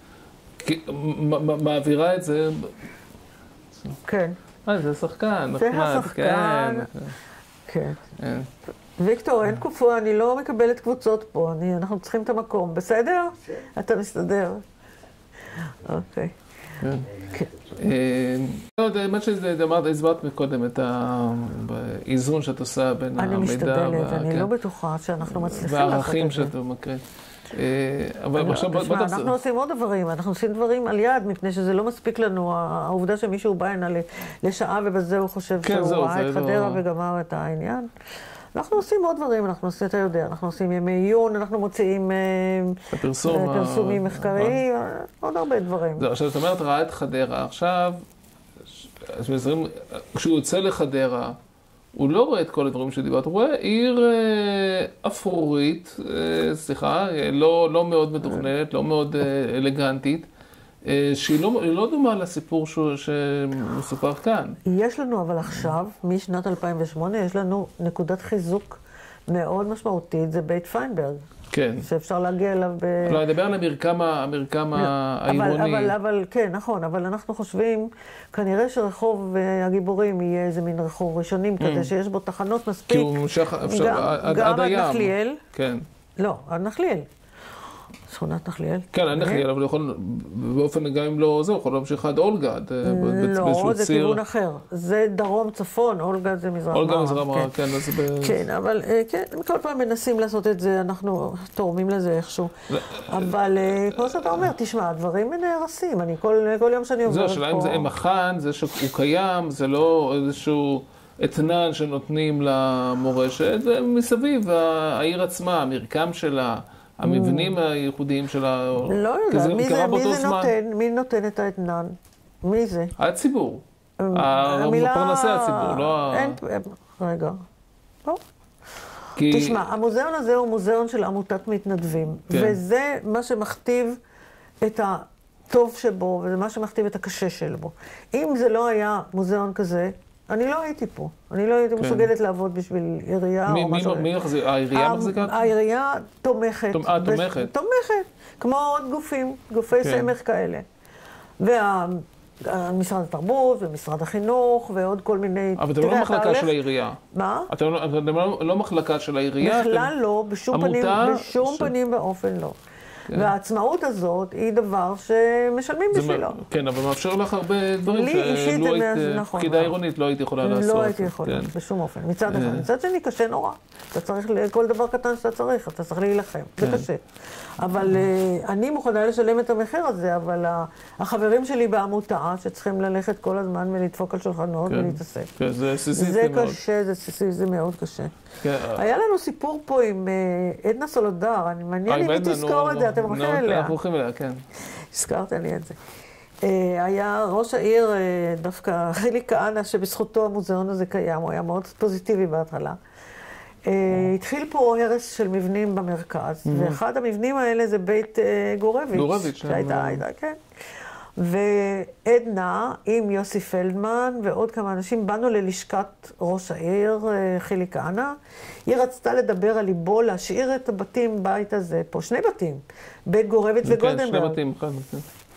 Speaker 2: מעבירה את זה...
Speaker 3: כן.
Speaker 2: אה, זה שחקן,
Speaker 3: זה השחקן. כן. ויקטור, אין תקופה, אני לא מקבלת קבוצות פה, אנחנו צריכים את המקום, בסדר? אתה מסתדר. אוקיי.
Speaker 2: כן. מה שאמרת, הסברת מקודם את האיזון שאת עושה בין המידע...
Speaker 3: אני משתדלת, אני לא בטוחה שאנחנו מצליחים לעשות את זה.
Speaker 2: והערכים שאתה מקריא.
Speaker 3: אנחנו עושים עוד דברים, אנחנו עושים דברים על יד, מפני שזה לא מספיק לנו, העובדה שמישהו בא הנה לשעה ובזה הוא חושב שהוא ראה את חדרה וגמר את העניין. אנחנו עושים עוד דברים, אנחנו עושים, אתה יודע, אנחנו עושים ימי עיון, אנחנו מוציאים
Speaker 2: הפרסום,
Speaker 3: פרסומים מחקריים, עוד הרבה דברים.
Speaker 2: זהו, עכשיו, זאת אומרת, ראה את חדרה. עכשיו, כשהוא יוצא לחדרה, הוא לא רואה את כל הדברים שדיברת, הוא רואה עיר אפרורית, סליחה, לא, לא מאוד מתוכננת, לא מאוד אלגנטית, שהיא לא, לא דומה לסיפור שמסופר כאן. יש לנו אבל עכשיו, משנת אלפיים ושמונה, יש לנו נקודת חיזוק מאוד משמעותית, זה בית פיינברג. כן. שאפשר להגיע אליו ב... לא, נדבר על המרקם, המרקם העירוני. אבל, אבל, אבל, כן, נכון, אבל אנחנו חושבים, כנראה שרחוב הגיבורים יהיה איזה מין רחוב ראשונים כזה, שיש בו תחנות מספיק. כי הוא מושך, אפשר, עד הים. גם עד נחליאל. כן. לא, עד נחליאל. שכונת נחליאל. כן, עד נחליאל, אבל יכול, באופן גם אם לא זה, יכול להמשיך עד אולגה.
Speaker 3: לא, זה כיוון אחר. זה דרום צפון, אולגה זה מזרח.
Speaker 2: אולגה מזרח מראה, כן.
Speaker 3: כן, אבל כן, כל פעם מנסים לעשות את זה, אנחנו תורמים לזה איכשהו. אבל כמו שאתה אומר, תשמע, הדברים נהרסים. אני כל יום שאני עוברת פה...
Speaker 2: זו, השאלה אם זה מחן, זה שהוא קיים, זה לא איזשהו אתנן שנותנים למורשת, זה מסביב, העיר עצמה, המרקם שלה, המבנים הייחודיים שלה...
Speaker 3: לא יודע, מי זה נותן? מי נותן את האתנן? מי זה?
Speaker 2: הציבור. פרנסי הציבור, לא...
Speaker 3: רגע. לא. תשמע, המוזיאון הזה הוא מוזיאון של עמותת מתנדבים, וזה מה שמכתיב את הטוב שבו, וזה מה שמכתיב את הקשה שלו. אם זה לא היה מוזיאון כזה, אני לא הייתי פה. אני לא הייתי מסוגלת לעבוד בשביל עירייה או משהו.
Speaker 2: מי מחזיק? העירייה מחזיקה?
Speaker 3: העירייה תומכת.
Speaker 2: אה, תומכת.
Speaker 3: תומכת. כמו עוד גופים, גופי סמך כאלה. ומשרד התרבות ומשרד החינוך ועוד כל מיני...
Speaker 2: אבל אתם לא מחלקה של העירייה.
Speaker 3: מה?
Speaker 2: אתם לא מחלקה של העירייה?
Speaker 3: בכלל לא, בשום פנים ואופן לא. והעצמאות הזאת היא דבר שמשלמים בשבילו.
Speaker 2: כן, אבל מאפשר לך הרבה דברים שלו היית, פקידה עירונית לא היית יכולה לעשות.
Speaker 3: לא הייתי יכולה, בשום אופן. מצד אחד. מצד שני, קשה נורא. אתה צריך, כל דבר קטן שאתה צריך, אתה צריך להילחם. זה קשה. אבל אני מוכנה לשלם את המחיר הזה, אבל החברים שלי בעמותה, שצריכים ללכת כל הזמן ולדפוק על שולחנות ולהתעסק.
Speaker 2: זה סיסי מאוד.
Speaker 3: זה קשה, זה סיסי, זה מאוד קשה. היה לנו סיפור פה עם עדנה סולודר, אני מעניין אם היא תזכור את זה, אתם הולכים אליה.
Speaker 2: אנחנו הולכים אליה, כן.
Speaker 3: הזכרת לי את זה. היה ראש העיר, דווקא חיליק כהנא, שבזכותו המוזיאון הזה קיים, הוא היה מאוד פוזיטיבי בהתחלה. התחיל פה הרס של מבנים במרכז, ואחד המבנים האלה זה בית גורביץ'.
Speaker 2: גורביץ'.
Speaker 3: שהייתה, כן. ועדנה עם יוסי פלדמן ועוד כמה אנשים, באנו ללשכת ראש העיר, חיליק כהנא. היא רצתה לדבר על ליבו, להשאיר את הבתים בית הזה, פה שני בתים, בית גורביץ' וגולדנברג.
Speaker 2: כן, שני בתים, אחד בתים.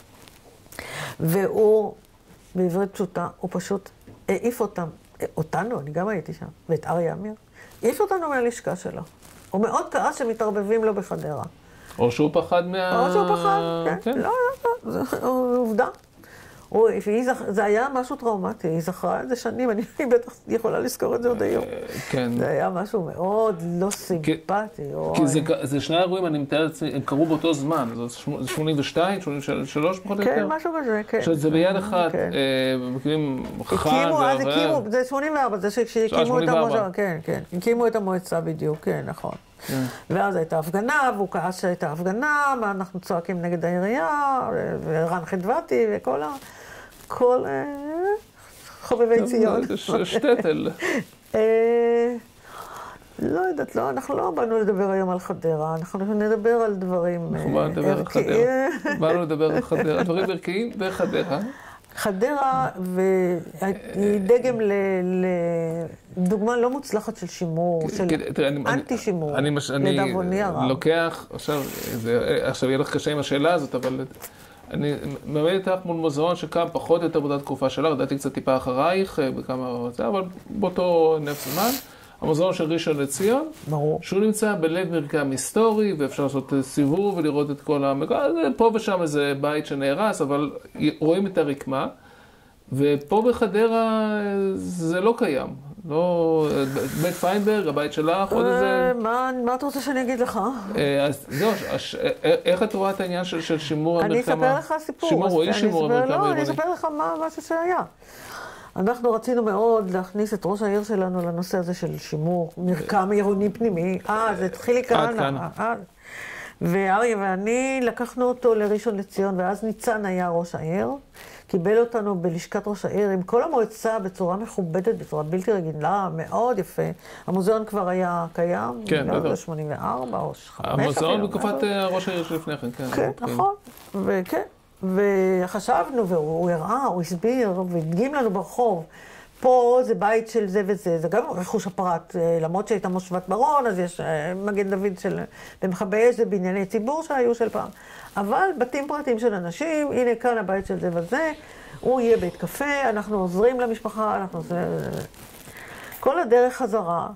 Speaker 3: והוא, בעברית פשוטה, הוא פשוט העיף אותם, אותנו, אני גם הייתי שם, ואת אריה אמיר, העיף אותנו מהלשכה שלו. הוא מאוד כעס שמתערבבים לו בחדרה.
Speaker 2: או שהוא פחד מה...
Speaker 3: או שהוא פחד, כן. כן. לא, לא, לא, זה עובדה. הוא, זכ... זה היה משהו טראומטי, היא זכרה את זה שנים, אני בטח יכולה לזכור את זה עוד היום.
Speaker 2: כן.
Speaker 3: זה היה משהו מאוד לא סימפטי.
Speaker 2: כי, כי זה, זה שני אירועים, אני מתאר לעצמי, הם קרו באותו זמן, זה שמונים ושתיים, שמונים ושלוש פחות או יותר?
Speaker 3: כן, משהו כזה, כן.
Speaker 2: עכשיו זה ביד אחת, מקימים חן
Speaker 3: אז הקימו, זה שמונים וארבע, זה שהקימו את המועצה, כן, כן, הקימו את המועצה בדיוק, כן, נכון. ואז הייתה הפגנה, והוא כעס שהייתה הפגנה, מה אנחנו צועקים נגד העירייה, ורן חדוותי, וכל ה... כל חובבי ציון.
Speaker 2: שטטל.
Speaker 3: לא יודעת, לא, אנחנו לא באנו לדבר היום על חדרה, אנחנו נדבר על דברים
Speaker 2: אנחנו באנו לדבר על חדרה. באנו לדבר על חדרה, דברים ערכיים וחדרה.
Speaker 3: חדרה, והיא דגם לדוגמה לא מוצלחת של שימור, של אנטי שימור, לדאבוני הרב.
Speaker 2: אני לוקח, עכשיו יהיה לך קשה עם השאלה הזאת, אבל אני מעמיד איתך מול מוזיאון שקם פחות או יותר באותה תקופה שלה, לדעתי קצת טיפה אחרייך, בכמה... אבל באותו נפס זמן, המוזיאון של ראשון לציון, שהוא נמצא בלב מרקם היסטורי, ואפשר לעשות סיבוב ולראות את כל המקום, פה ושם איזה בית שנהרס, אבל רואים את הרקמה, ופה בחדרה זה לא קיים. לא, בית פיינברג, הבית שלך, עוד איזה...
Speaker 3: מה אתה רוצה שאני אגיד לך?
Speaker 2: אז זהו, איך את רואה את העניין של שימור המרקם?
Speaker 3: אני אספר לך סיפור.
Speaker 2: שימור או אי שימור המרקם העירוני?
Speaker 3: לא, אני אספר לך משהו שהיה. אנחנו רצינו מאוד להכניס את ראש העיר שלנו לנושא הזה של שימור, מרקם עירוני פנימי. אה, זה התחיל לי כאן. ואריה ואני לקחנו אותו לראשון לציון, ואז ניצן היה ראש העיר. קיבל אותנו בלשכת ראש העיר עם כל המועצה בצורה מכובדת, בצורה בלתי רגילה, מאוד יפה. המוזיאון כבר היה קיים,
Speaker 2: כן, בטח.
Speaker 3: ב-שמונים וארבע או חמש.
Speaker 2: המוזיאון בתקופת ראש העיר שלפני כן, כן.
Speaker 3: כן, נכון. וכן. וחשבנו, והוא הראה, הוא הסביר, והדגים לנו ברחוב. פה זה בית של זה וזה, זה גם רכוש הפרט, למרות שהייתה מושבת ברון, אז יש מגן דוד של, במכבי אש, זה בענייני ציבור שהיו של פעם. אבל בתים פרטיים של אנשים, הנה כאן הבית של זה וזה, הוא יהיה בית קפה, אנחנו עוזרים למשפחה, אנחנו עוזרים... כל הדרך חזרה,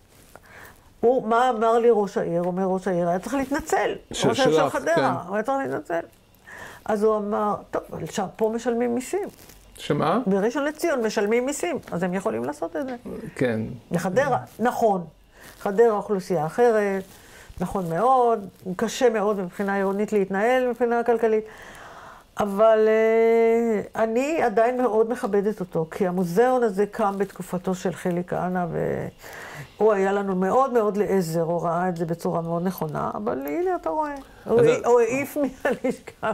Speaker 3: הוא, מה אמר לי ראש העיר? אומר ראש העיר, היה צריך להתנצל.
Speaker 2: של
Speaker 3: ראש העיר של
Speaker 2: שלך,
Speaker 3: חדרה,
Speaker 2: כן.
Speaker 3: הוא היה צריך להתנצל. אז הוא אמר, טוב, עכשיו פה משלמים מיסים.
Speaker 2: שמה?
Speaker 3: בראשון לציון משלמים מיסים, אז הם יכולים לעשות את זה.
Speaker 2: כן.
Speaker 3: לחדרה, נכון. חדרה אוכלוסייה אחרת, נכון מאוד, קשה מאוד מבחינה עירונית להתנהל, מבחינה כלכלית. אבל uh, אני עדיין מאוד מכבדת אותו, כי המוזיאון הזה קם בתקופתו של חילי כהנא, והוא היה לנו מאוד מאוד לעזר, הוא ראה את זה בצורה מאוד נכונה, אבל הנה אתה רואה, הוא העיף מהלשכה,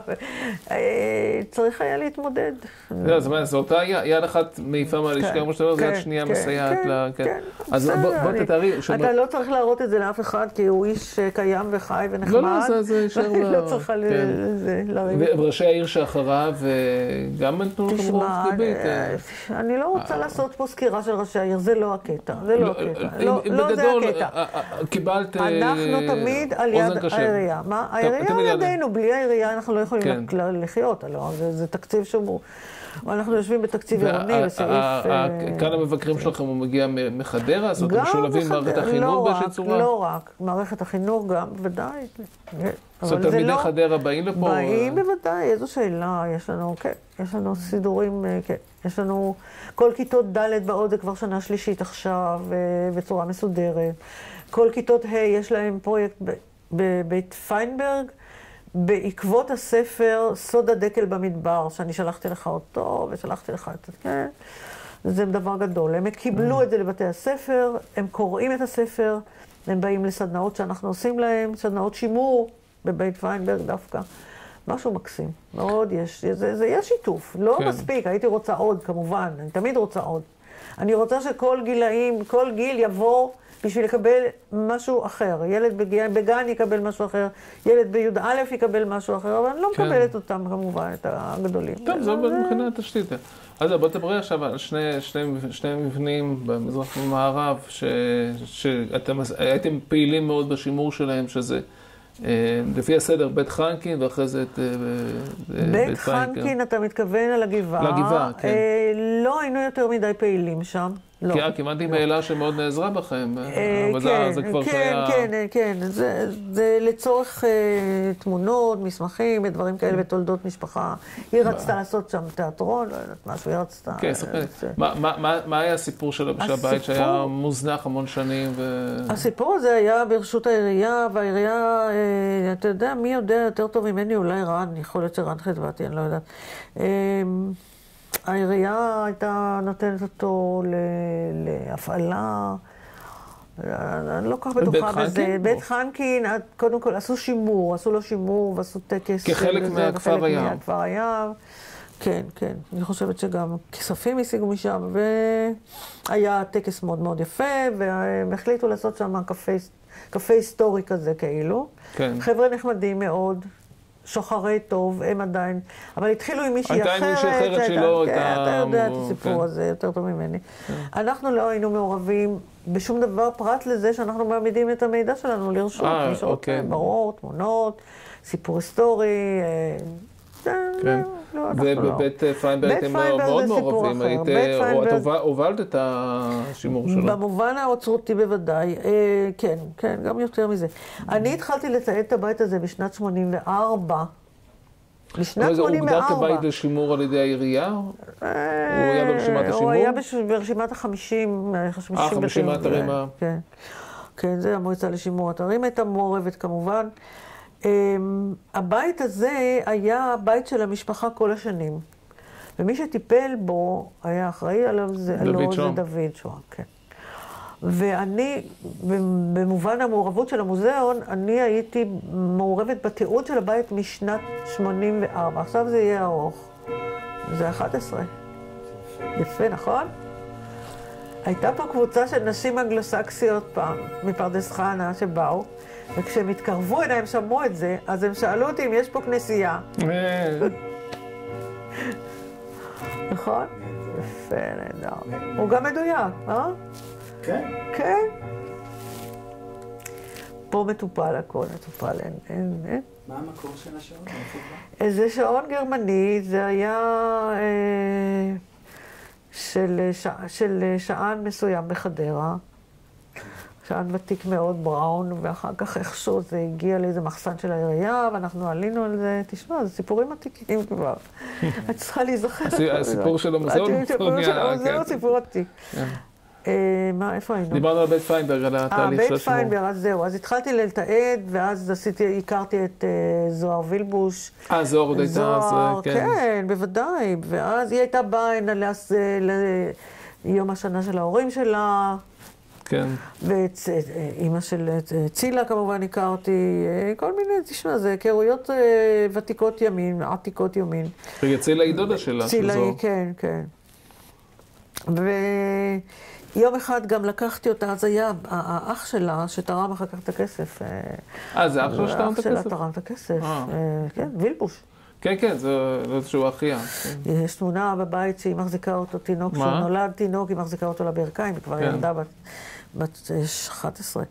Speaker 3: צריך היה להתמודד.
Speaker 2: זו אותה יד אחת מעיפה מהלשכה, כמו שאתה אומר, זו יד שנייה מסייעת לה. אז בוא תתארי.
Speaker 3: אתה לא צריך להראות את זה לאף אחד, כי הוא איש קיים וחי ונחמד.
Speaker 2: לא, לא, זה יישאר לה.
Speaker 3: לא צריכה להרים.
Speaker 2: וראשי העיר שאחריו, גם נתנו לכם רוב גבית.
Speaker 3: אני לא רוצה לעשות פה סקירה של ראשי העיר, זה לא הקטע, זה לא הקטע. לא זה הקטע.
Speaker 2: קיבלת
Speaker 3: אנחנו תמיד על יד העירייה. מה? העירייה על ידינו, בלי העירייה אנחנו לא יכולים לחיות, זה תקציב שהוא... אנחנו יושבים בתקציב עירוני, בסעיף...
Speaker 2: כאן המבקרים שלכם הוא מגיע מחדרה? זאת אומרת, משולבים מערכת החינוך באיזושהי צורה?
Speaker 3: לא רק, מערכת החינוך גם, ודאי.
Speaker 2: זאת אומרת, תלמידי חדרה באים לפה?
Speaker 3: באים בוודאי, איזו שאלה, יש לנו, כן, יש לנו סידורים, כן, יש לנו כל כיתות ד' בעוד, זה כבר שנה שלישית עכשיו, בצורה מסודרת. כל כיתות ה' יש להם פרויקט בבית פיינברג, בעקבות הספר סוד הדקל במדבר, שאני שלחתי לך אותו, ושלחתי לך את זה, כן? זה דבר גדול. הם קיבלו את זה לבתי הספר, הם קוראים את הספר, הם באים לסדנאות שאנחנו עושים להם, סדנאות שימור בבית פיינברג דווקא. משהו מקסים, מאוד יש, זה, זה יש שיתוף, לא כן. מספיק, הייתי רוצה עוד כמובן, אני תמיד רוצה עוד. אני רוצה שכל גילאים, כל גיל יבוא בשביל לקבל משהו אחר. ילד בגן, בגן יקבל משהו אחר, ילד בי"א יקבל משהו אחר, אבל אני לא כן. מקבלת אותם כמובן, את הגדולים.
Speaker 2: טוב, זו מבחינת התשתית. אז בוא תדברי עכשיו על שני, שני, שני מבנים במזרח ובמערב, ש, שאתם הייתם פעילים מאוד בשימור שלהם, שזה לפי הסדר בית חנקין ואחרי זה את
Speaker 3: בית, בית חנקין, אתה מתכוון על הגבעה.
Speaker 2: לגבעה, כן.
Speaker 3: לא היינו יותר מדי פעילים שם.
Speaker 2: כי כיוונתי מעילה שמאוד נעזרה בכם, אבל זה כבר שהיה...
Speaker 3: כן, כן, כן, זה לצורך תמונות, מסמכים, דברים כאלה ותולדות משפחה. היא רצתה לעשות שם תיאטרון, לא יודעת משהו, היא רצתה...
Speaker 2: כן, ספרי. מה היה הסיפור של הבית שהיה מוזנח המון שנים?
Speaker 3: הסיפור הזה היה ברשות העירייה, והעירייה, אתה יודע, מי יודע יותר טוב ממני, אולי רן, יכול להיות שרן חדוותי, אני לא יודעת. העירייה הייתה נותנת אותו להפעלה, אני לא כל כך בטוחה בזה. בית חנקין, קודם כל עשו שימור, עשו לו שימור ועשו טקס.
Speaker 2: כחלק מהכפר הים.
Speaker 3: מהכפר הים. כן, כן. אני חושבת שגם כספים השיגו משם, והיה טקס מאוד מאוד יפה, והם החליטו לעשות שם קפה היסטורי כזה כאילו. כן. חבר'ה נחמדים מאוד. שוחרי טוב, הם עדיין, אבל התחילו עם מישהי אחרת.
Speaker 2: הייתה עם מישהי אחרת שלא הייתה...
Speaker 3: אתה יודע את הסיפור הזה יותר טוב ממני. אנחנו לא היינו מעורבים בשום דבר פרט לזה שאנחנו מעמידים את המידע שלנו לרשות. מישהו ברור, תמונות, סיפור היסטורי.
Speaker 2: ובבית פיינברג הייתם מאוד מעורבים. את הובלת את השימור שלו.
Speaker 3: במובן האוצרותי בוודאי. כן, כן, גם יותר מזה. אני התחלתי לתעד את הבית הזה בשנת שמונים וארבע. בשנת שמונים וארבע.
Speaker 2: הוא הוגדר כבית לשימור על ידי העירייה? הוא היה ברשימת השימור?
Speaker 3: הוא היה ברשימת החמישים.
Speaker 2: אה, חמישים האתרים.
Speaker 3: כן. כן, זה המועצה לשימור אתרים. הייתה מעורבת כמובן. הבית הזה היה הבית של המשפחה כל השנים. ומי שטיפל בו, היה אחראי עליו, זה דוד שוהם, כן. ואני, במובן המעורבות של המוזיאון, אני הייתי מעורבת בתיעוד של הבית משנת שמונים וארבע. עכשיו זה יהיה ארוך. זה אחת עשרה. יפה, נכון? הייתה פה קבוצה של נשים אנגלוסקסיות פעם, מפרדס חנה, שבאו, וכשהם התקרבו אליי, הם שמעו את זה, אז הם שאלו אותי אם יש פה כנסייה. נכון? יפה, נהדר. הוא גם מדויק, אה?
Speaker 1: כן.
Speaker 3: כן. פה מטופל הכל, מטופל, אין, אין, אין.
Speaker 1: מה המקור של השעון?
Speaker 3: זה שעון גרמני, זה היה אה, של, ש, של שען מסוים בחדרה. שען ותיק מאוד, בראון, ואחר כך איכשהו זה הגיע לאיזה מחסן של העירייה, ואנחנו עלינו על זה, תשמע, זה סיפורים עתיקים כבר. את צריכה להיזכר.
Speaker 2: הסיפור של המוזיאון?
Speaker 3: הסיפור של המוזיאון הוא סיפור עתיק. מה, איפה היינו?
Speaker 2: דיברנו על בית פיינברג, על התהליך של השמור.
Speaker 3: בית פיינברג, אז זהו. אז התחלתי לתעד, ואז עשיתי, הכרתי את זוהר וילבוש.
Speaker 2: אה, זוהר עוד הייתה אז,
Speaker 3: כן. כן, בוודאי. ואז היא הייתה באה ליום השנה של ההורים שלה.
Speaker 2: כן.
Speaker 3: ואימא של צילה כמובן הכרתי, כל מיני, תשמע, זה היכרויות ותיקות ימין, עתיקות ימין.
Speaker 2: רגע, צילה היא דודה שלה, של זוהר.
Speaker 3: צילה היא, כן, כן. ויום אחד גם לקחתי אותה, אז היה האח שלה שתרם אחר כך את הכסף.
Speaker 2: אה, זה אח שלה שתרם את הכסף?
Speaker 3: האח שלה תרם את הכסף, כן, וילבוש.
Speaker 2: כן, כן, זה איזשהו אחיה.
Speaker 3: יש תמונה בבית שהיא מחזיקה אותו תינוק, שהוא נולד תינוק, היא מחזיקה אותו לברכיים, היא כבר ילדה בת אחת עשרה.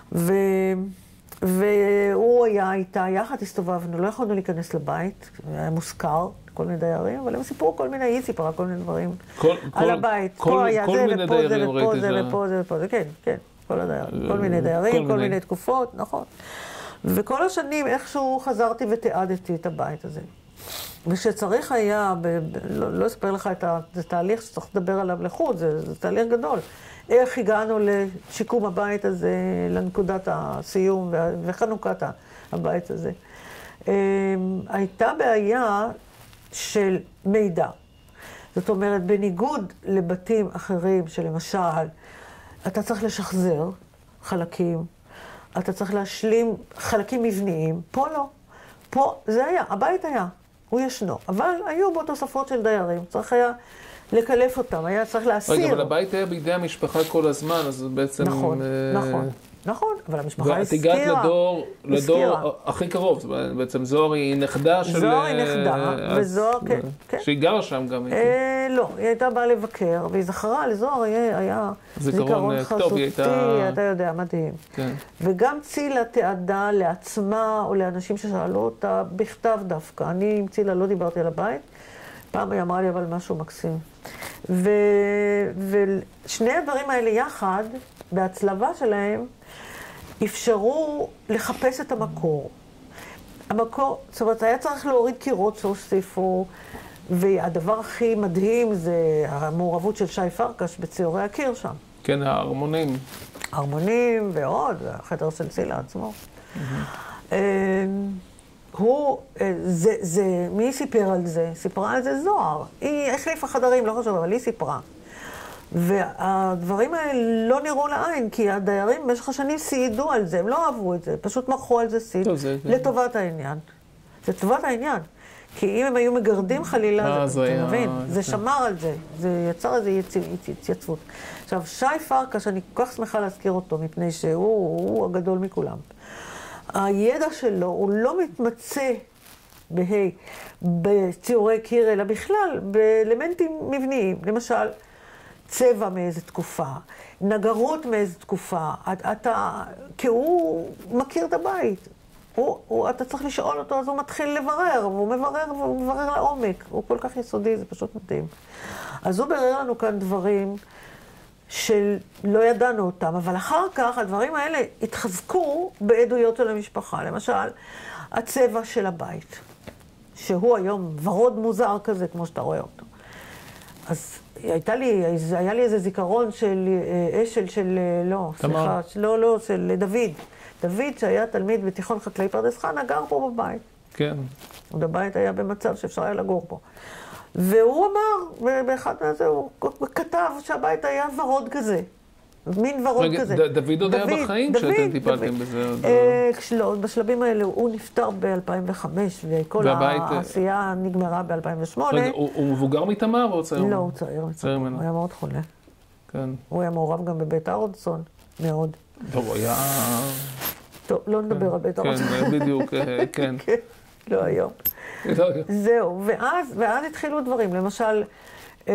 Speaker 3: והוא היה איתה, יחד הסתובבנו, לא יכולנו להיכנס לבית, היה מושכר, כל מיני דיירים, אבל הם סיפרו כל מיני, היא סיפרה כל מיני דברים על הבית. פה היה זה, ופה זה, ופה זה, ופה זה, ופה זה, כן, כן, כל הדיירים, כל מיני דיירים, כל מיני תקופות, נכון. וכל השנים איכשהו חזרתי ותיעדתי את הבית הזה. ושצריך היה, לא אספר לך את התהליך שצריך לדבר עליו לחוד, זה תהליך גדול. איך הגענו לשיקום הבית הזה, לנקודת הסיום וחנוכת הבית הזה. הייתה בעיה של מידע. זאת אומרת, בניגוד לבתים אחרים, שלמשל, אתה צריך לשחזר חלקים, אתה צריך להשלים חלקים מבניים, פה לא. פה זה היה, הבית היה, הוא ישנו. אבל היו בו תוספות של דיירים, צריך היה לקלף אותם, היה צריך להסיר.
Speaker 2: רגע, אבל הבית היה בידי המשפחה כל הזמן, אז בעצם...
Speaker 3: נכון, נכון. נכון, אבל המשפחה הסתירה.
Speaker 2: ואת הגעת לדור, לדור הכי קרוב, בעצם זוהר היא נכדה של...
Speaker 3: זוהר היא נכדה, וזוהר, כן, כן.
Speaker 2: שהיא גרה שם גם.
Speaker 3: לא, היא הייתה באה לבקר, והיא זכרה, לזוהר היה זיכרון חזותי, אתה יודע, מדהים. וגם צילה תיעדה לעצמה, או לאנשים ששאלו אותה, בכתב דווקא. אני עם צילה לא דיברתי על הבית, פעם היא אמרה לי אבל משהו מקסים. ושני הדברים האלה יחד, בהצלבה שלהם, אפשרו לחפש את המקור. המקור, זאת אומרת, היה צריך להוריד קירות שהוסיפו, והדבר הכי מדהים זה המעורבות של שי פרקש בציורי הקיר שם.
Speaker 2: כן, הארמונים.
Speaker 3: הארמונים ועוד, החדר של צילה עצמו. הוא, זה, זה, מי סיפר על זה? סיפרה על זה זוהר. היא החליפה חדרים, לא חשוב, אבל היא סיפרה. והדברים האלה לא נראו לעין, כי הדיירים במשך השנים סיידו על זה, הם לא אהבו את זה, פשוט מרחו על זה סייד, לטובת העניין. זה טובת העניין. כי אם הם היו מגרדים חלילה, אתה מבין, זה שמר על זה, זה יצר איזו התייצבות. עכשיו, שי פרקש, אני כל כך שמחה להזכיר אותו, מפני שהוא הגדול מכולם. הידע שלו, הוא לא מתמצא בהי, בציורי קיר, אלא בכלל, באלמנטים מבניים. למשל, צבע מאיזו תקופה, נגרות מאיזו תקופה, אתה, כי הוא מכיר את הבית. הוא, הוא, אתה צריך לשאול אותו, אז הוא מתחיל לברר, והוא מברר, והוא מברר לעומק. הוא כל כך יסודי, זה פשוט מדהים. אז הוא ברר לנו כאן דברים שלא ידענו אותם, אבל אחר כך הדברים האלה התחזקו בעדויות של המשפחה. למשל, הצבע של הבית, שהוא היום ורוד מוזר כזה, כמו שאתה רואה אותו. אז הייתה לי, היה לי איזה זיכרון של אשל של, לא, סליחה, לא, לא, של דוד. דוד, שהיה תלמיד בתיכון חקלאי פרדס חנה, גר פה בבית.
Speaker 2: כן.
Speaker 3: ובבית היה במצב שאפשר היה לגור פה. והוא אמר, באחד מזה, הוא כתב שהבית היה ורוד כזה. מין ורוד
Speaker 2: רגע,
Speaker 3: כזה.
Speaker 2: ד, דוד עוד היה בחיים כשאתם טיפלתם בזה?
Speaker 3: אה, לא, בשלבים האלה הוא נפטר ב-אלפיים וחמש, וכל והבית... העשייה נגמרה ב-אלפיים ושמונה.
Speaker 2: רגע, הוא, הוא מבוגר מתמר או צעיר?
Speaker 3: לא, הוא צעיר. צעיר הוא היה מאוד חולה.
Speaker 2: כן.
Speaker 3: הוא היה מעורב גם בבית אהרונסון, מאוד.
Speaker 2: טוב, הוא היה...
Speaker 3: טוב, לא נדבר כן, על בית אהרונסון.
Speaker 2: כן, בדיוק, כן.
Speaker 3: כן, לא היום. זהו, ואז, ואז התחילו דברים. למשל, אה,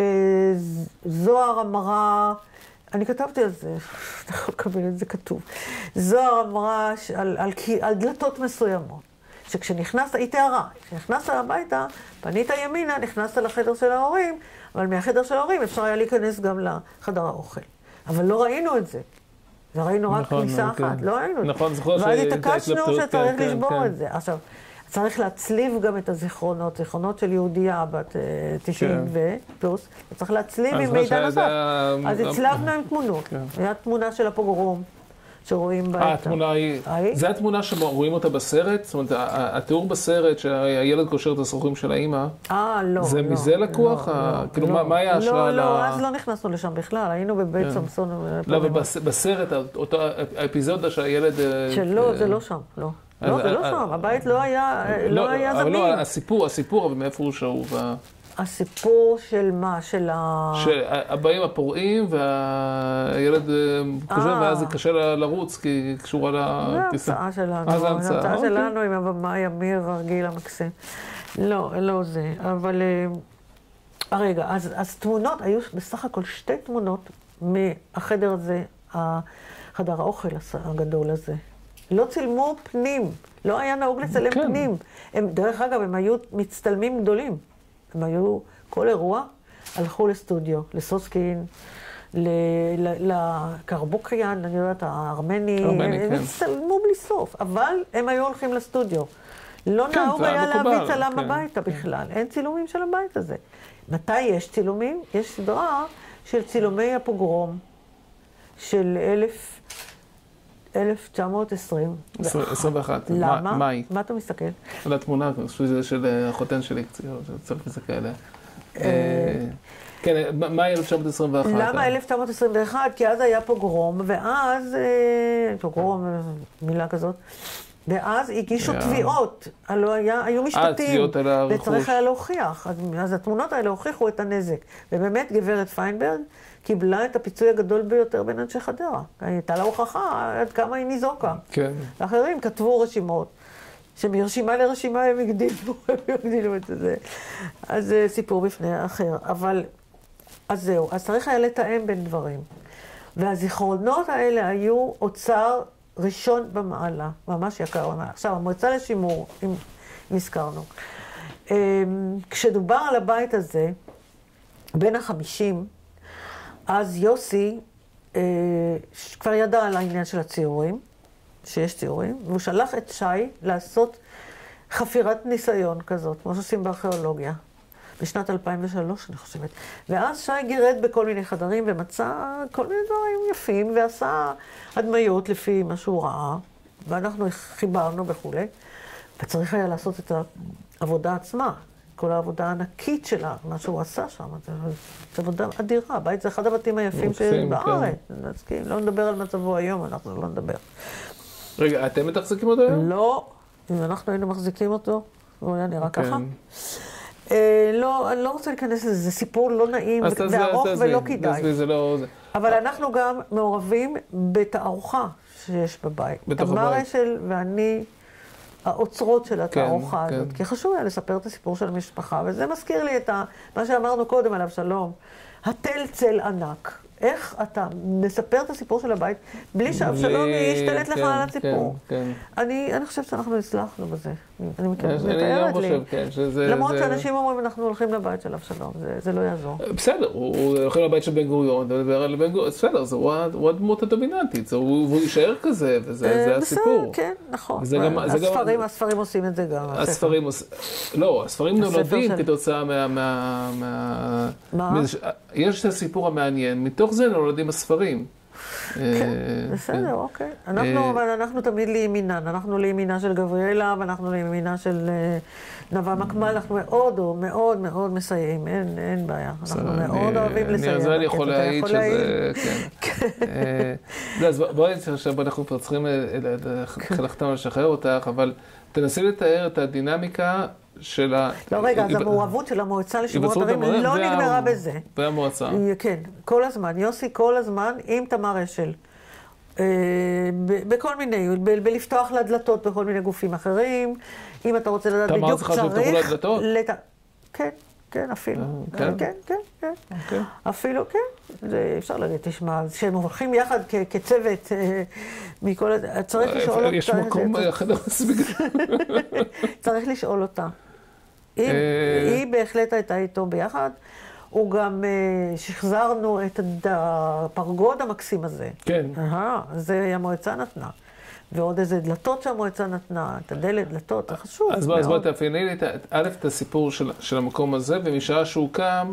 Speaker 3: זוהר אמרה... אני כתבתי על זה, אתה יכול לקבל את זה כתוב. זוהר אמרה על, על, על דלתות מסוימות, שכשנכנסת, היא תיארה, כשנכנסת הביתה, פנית ימינה, נכנסת לחדר של ההורים, אבל מהחדר של ההורים אפשר היה להיכנס גם לחדר האוכל. אבל לא ראינו את זה. וראינו רק
Speaker 2: נכון,
Speaker 3: כניסה
Speaker 2: כן.
Speaker 3: אחת, לא ראינו את זה.
Speaker 2: נכון, זוכר
Speaker 3: ואז התעקשנו שצריך
Speaker 2: כן,
Speaker 3: לשבור
Speaker 2: כן,
Speaker 3: את זה. עכשיו, צריך להצליב גם את הזיכרונות, זיכרונות של יהודייה בת תשעים ופלוס, וצריך להצליב עם מידע נוסף. אז הצלבנו עם תמונות. היה תמונה של הפוגרום, שרואים בה את ה...
Speaker 2: התמונה היא... זה התמונה שרואים אותה בסרט? זאת אומרת, התיאור בסרט שהילד קושר את הזכוכים של האמא,
Speaker 3: אה, לא.
Speaker 2: זה מזה לקוח? כאילו, מה היה ההשראה?
Speaker 3: לא, לא, אז לא נכנסנו לשם בכלל, היינו בבית סמסון.
Speaker 2: לא, ובסרט, אותה האפיזודה שהילד...
Speaker 3: שלא, זה לא שם, לא. לא, זה לא שם, הבית לא היה זמין.
Speaker 2: אבל לא, הסיפור, הסיפור, אבל מאיפה הוא שאוב?
Speaker 3: הסיפור של מה? של ה...
Speaker 2: שהבאים הפורעים והילד קושר, ואז זה קשה לרוץ, כי היא קשורה לטיסה.
Speaker 3: זה המצאה שלנו. זה המצאה שלנו עם הבמאי אמיר הרגיל המקסים. לא, לא זה, אבל... רגע, אז תמונות, היו בסך הכל שתי תמונות מהחדר הזה, החדר האוכל הגדול הזה. לא צילמו פנים, לא היה נהוג לצלם כן. פנים. הם, דרך אגב, הם היו מצטלמים גדולים. הם היו, כל אירוע, הלכו לסטודיו, לסוסקין, לקרבוקיין, אני יודעת, הארמני, הם,
Speaker 2: כן.
Speaker 3: הם הצטלמו בלי סוף, אבל הם היו הולכים לסטודיו. לא כן, נהוג היה
Speaker 2: מקובל,
Speaker 3: להביא צלם
Speaker 2: כן.
Speaker 3: הביתה בכלל, אין צילומים של הבית הזה. מתי יש צילומים? יש סדרה של צילומי הפוגרום של אלף... אלף תשע מאות עשרים
Speaker 2: ואחת.
Speaker 3: למה?
Speaker 2: מאי.
Speaker 3: מה אתה מסתכל?
Speaker 2: על התמונה, שזה של החותן שלי, צריך לזה כאלה. כן, מאי אלף תשע מאות עשרים ואחת.
Speaker 3: למה אלף תשע מאות עשרים ואחת? כי אז היה פוגרום, ואז, פוגרום, מילה כזאת, ואז הגישו תביעות, היו משפטים, וצריך היה להוכיח. אז התמונות האלה הוכיחו את הנזק. ובאמת, גברת פיינברג, קיבלה את הפיצוי הגדול ביותר בין אנשי חדרה. הייתה לה הוכחה עד כמה היא ניזוקה.
Speaker 2: כן.
Speaker 3: לאחרים כתבו רשימות, שמרשימה לרשימה הם הגדילו, הם הגדילו את זה. אז זה סיפור בפני אחר. אבל, אז זהו, אז צריך היה לתאם בין דברים. והזיכרונות האלה היו אוצר ראשון במעלה, ממש יקר. עכשיו, המועצה לשימור, אם נזכרנו. כשדובר על הבית הזה, בין החמישים, אז יוסי אה, כבר ידע על העניין של הציורים, שיש ציורים, והוא שלח את שי לעשות חפירת ניסיון כזאת, כמו שעושים בארכיאולוגיה, בשנת אלפיים ושלוש, אני חושבת. ואז שי גירד בכל מיני חדרים ומצא כל מיני דברים יפים, ועשה הדמיות לפי מה שהוא ראה, ואנחנו חיברנו וכולי, וצריך היה לעשות את העבודה עצמה. כל העבודה הענקית שלה, מה שהוא עשה שם, זו עבודה אדירה. הבית זה אחד הבתים היפים שבארץ. כן. לא נדבר על מצבו היום, אנחנו לא נדבר.
Speaker 2: רגע, אתם מתחזקים אותו היום?
Speaker 3: לא, אם אנחנו היינו מחזיקים אותו, הוא היה נראה כן. ככה. אה, לא, אני לא רוצה להיכנס לזה, זה סיפור לא נעים וארוך ולא כדאי.
Speaker 2: זה לא...
Speaker 3: אבל אנחנו גם מעורבים בתערוכה שיש בבית. תמר אשל ואני... האוצרות של התערוכה הזאת, כי חשוב היה לספר את הסיפור של המשפחה, וזה מזכיר לי את מה שאמרנו קודם על אבשלום, התל צל ענק. איך אתה מספר את הסיפור של הבית בלי שאבשלום ישתלט לך על הסיפור. אני חושבת שאנחנו הצלחנו בזה. אני מתארת לי. למרות שאנשים אומרים, אנחנו הולכים לבית של אבשלום, זה לא יעזור.
Speaker 2: בסדר, הוא הולכים לבית של בן גוריון, מדבר על בן גוריון, בסדר, הוא הדמות הדומיננטית, והוא יישאר כזה, וזה הסיפור.
Speaker 3: בסדר, כן, נכון. הספרים עושים את זה גם.
Speaker 2: הספרים עושים, לא, הספרים נולדים כתוצאה מה... יש את הסיפור המעניין, מתוך זה נולדים הספרים.
Speaker 3: כן, בסדר, אוקיי. אנחנו, אבל אנחנו תמיד לימינן. אנחנו לימינה של גבריאלה, ואנחנו לימינה של נווה מקמל. אנחנו מאוד, מאוד, מאוד מסייעים. אין בעיה. אנחנו מאוד אוהבים לסייע.
Speaker 2: זה אני יכול להעיד שזה, כן. אז בואי, עכשיו אנחנו כבר צריכים לחתום לשחרר אותך, אבל תנסי לתאר את הדינמיקה של ה...
Speaker 3: לא, רגע, אז המעורבות של המועצה לשימור אתרים לא נגמרה בזה.
Speaker 2: והמועצה.
Speaker 3: כן, כל הזמן. יוסי כל הזמן עם תמר אשל. בכל מיני, בלפתוח לדלתות בכל מיני גופים אחרים. אם אתה רוצה לדעת בדיוק צריך...
Speaker 2: תמר צריכה שתפתחו לדלתות?
Speaker 3: כן, כן, אפילו. כן, כן, כן. אפילו, כן. אפשר להגיד, תשמע, שהם הולכים יחד כצוות מכל... צריך לשאול אותה...
Speaker 2: יש מקום חדר מסביג.
Speaker 3: צריך לשאול אותה. היא בהחלט הייתה איתו ביחד. הוא גם שחזרנו את הפרגוד המקסים הזה. כן. זה המועצה נתנה. ועוד איזה דלתות שהמועצה נתנה, את הדלת, דלתות, זה חשוב.
Speaker 2: אז בואי, אז בואי תאפייני לי, א', את הסיפור של, של המקום הזה, ומשעה שהוא קם,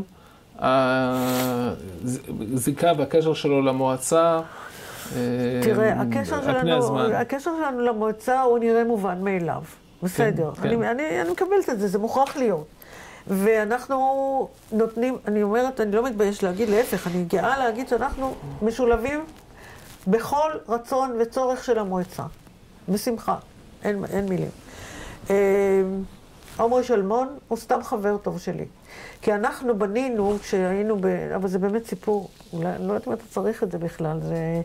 Speaker 2: הזיקה והקשר שלו למועצה,
Speaker 3: תראה, הקשר שלנו, הקשר שלנו למועצה הוא נראה מובן מאליו. בסדר. כן, אני, כן. אני, אני מקבלת את זה, זה מוכרח להיות. ואנחנו נותנים, אני אומרת, אני לא מתבייש להגיד, להפך, אני גאה להגיד שאנחנו משולבים בכל רצון וצורך של המועצה. בשמחה. אין, אין מילים. עומרי שלמון הוא סתם חבר טוב שלי. כי אנחנו בנינו, כשהיינו ב... אבל זה באמת סיפור, אולי, לא יודעת אם אתה צריך את זה בכלל, זה...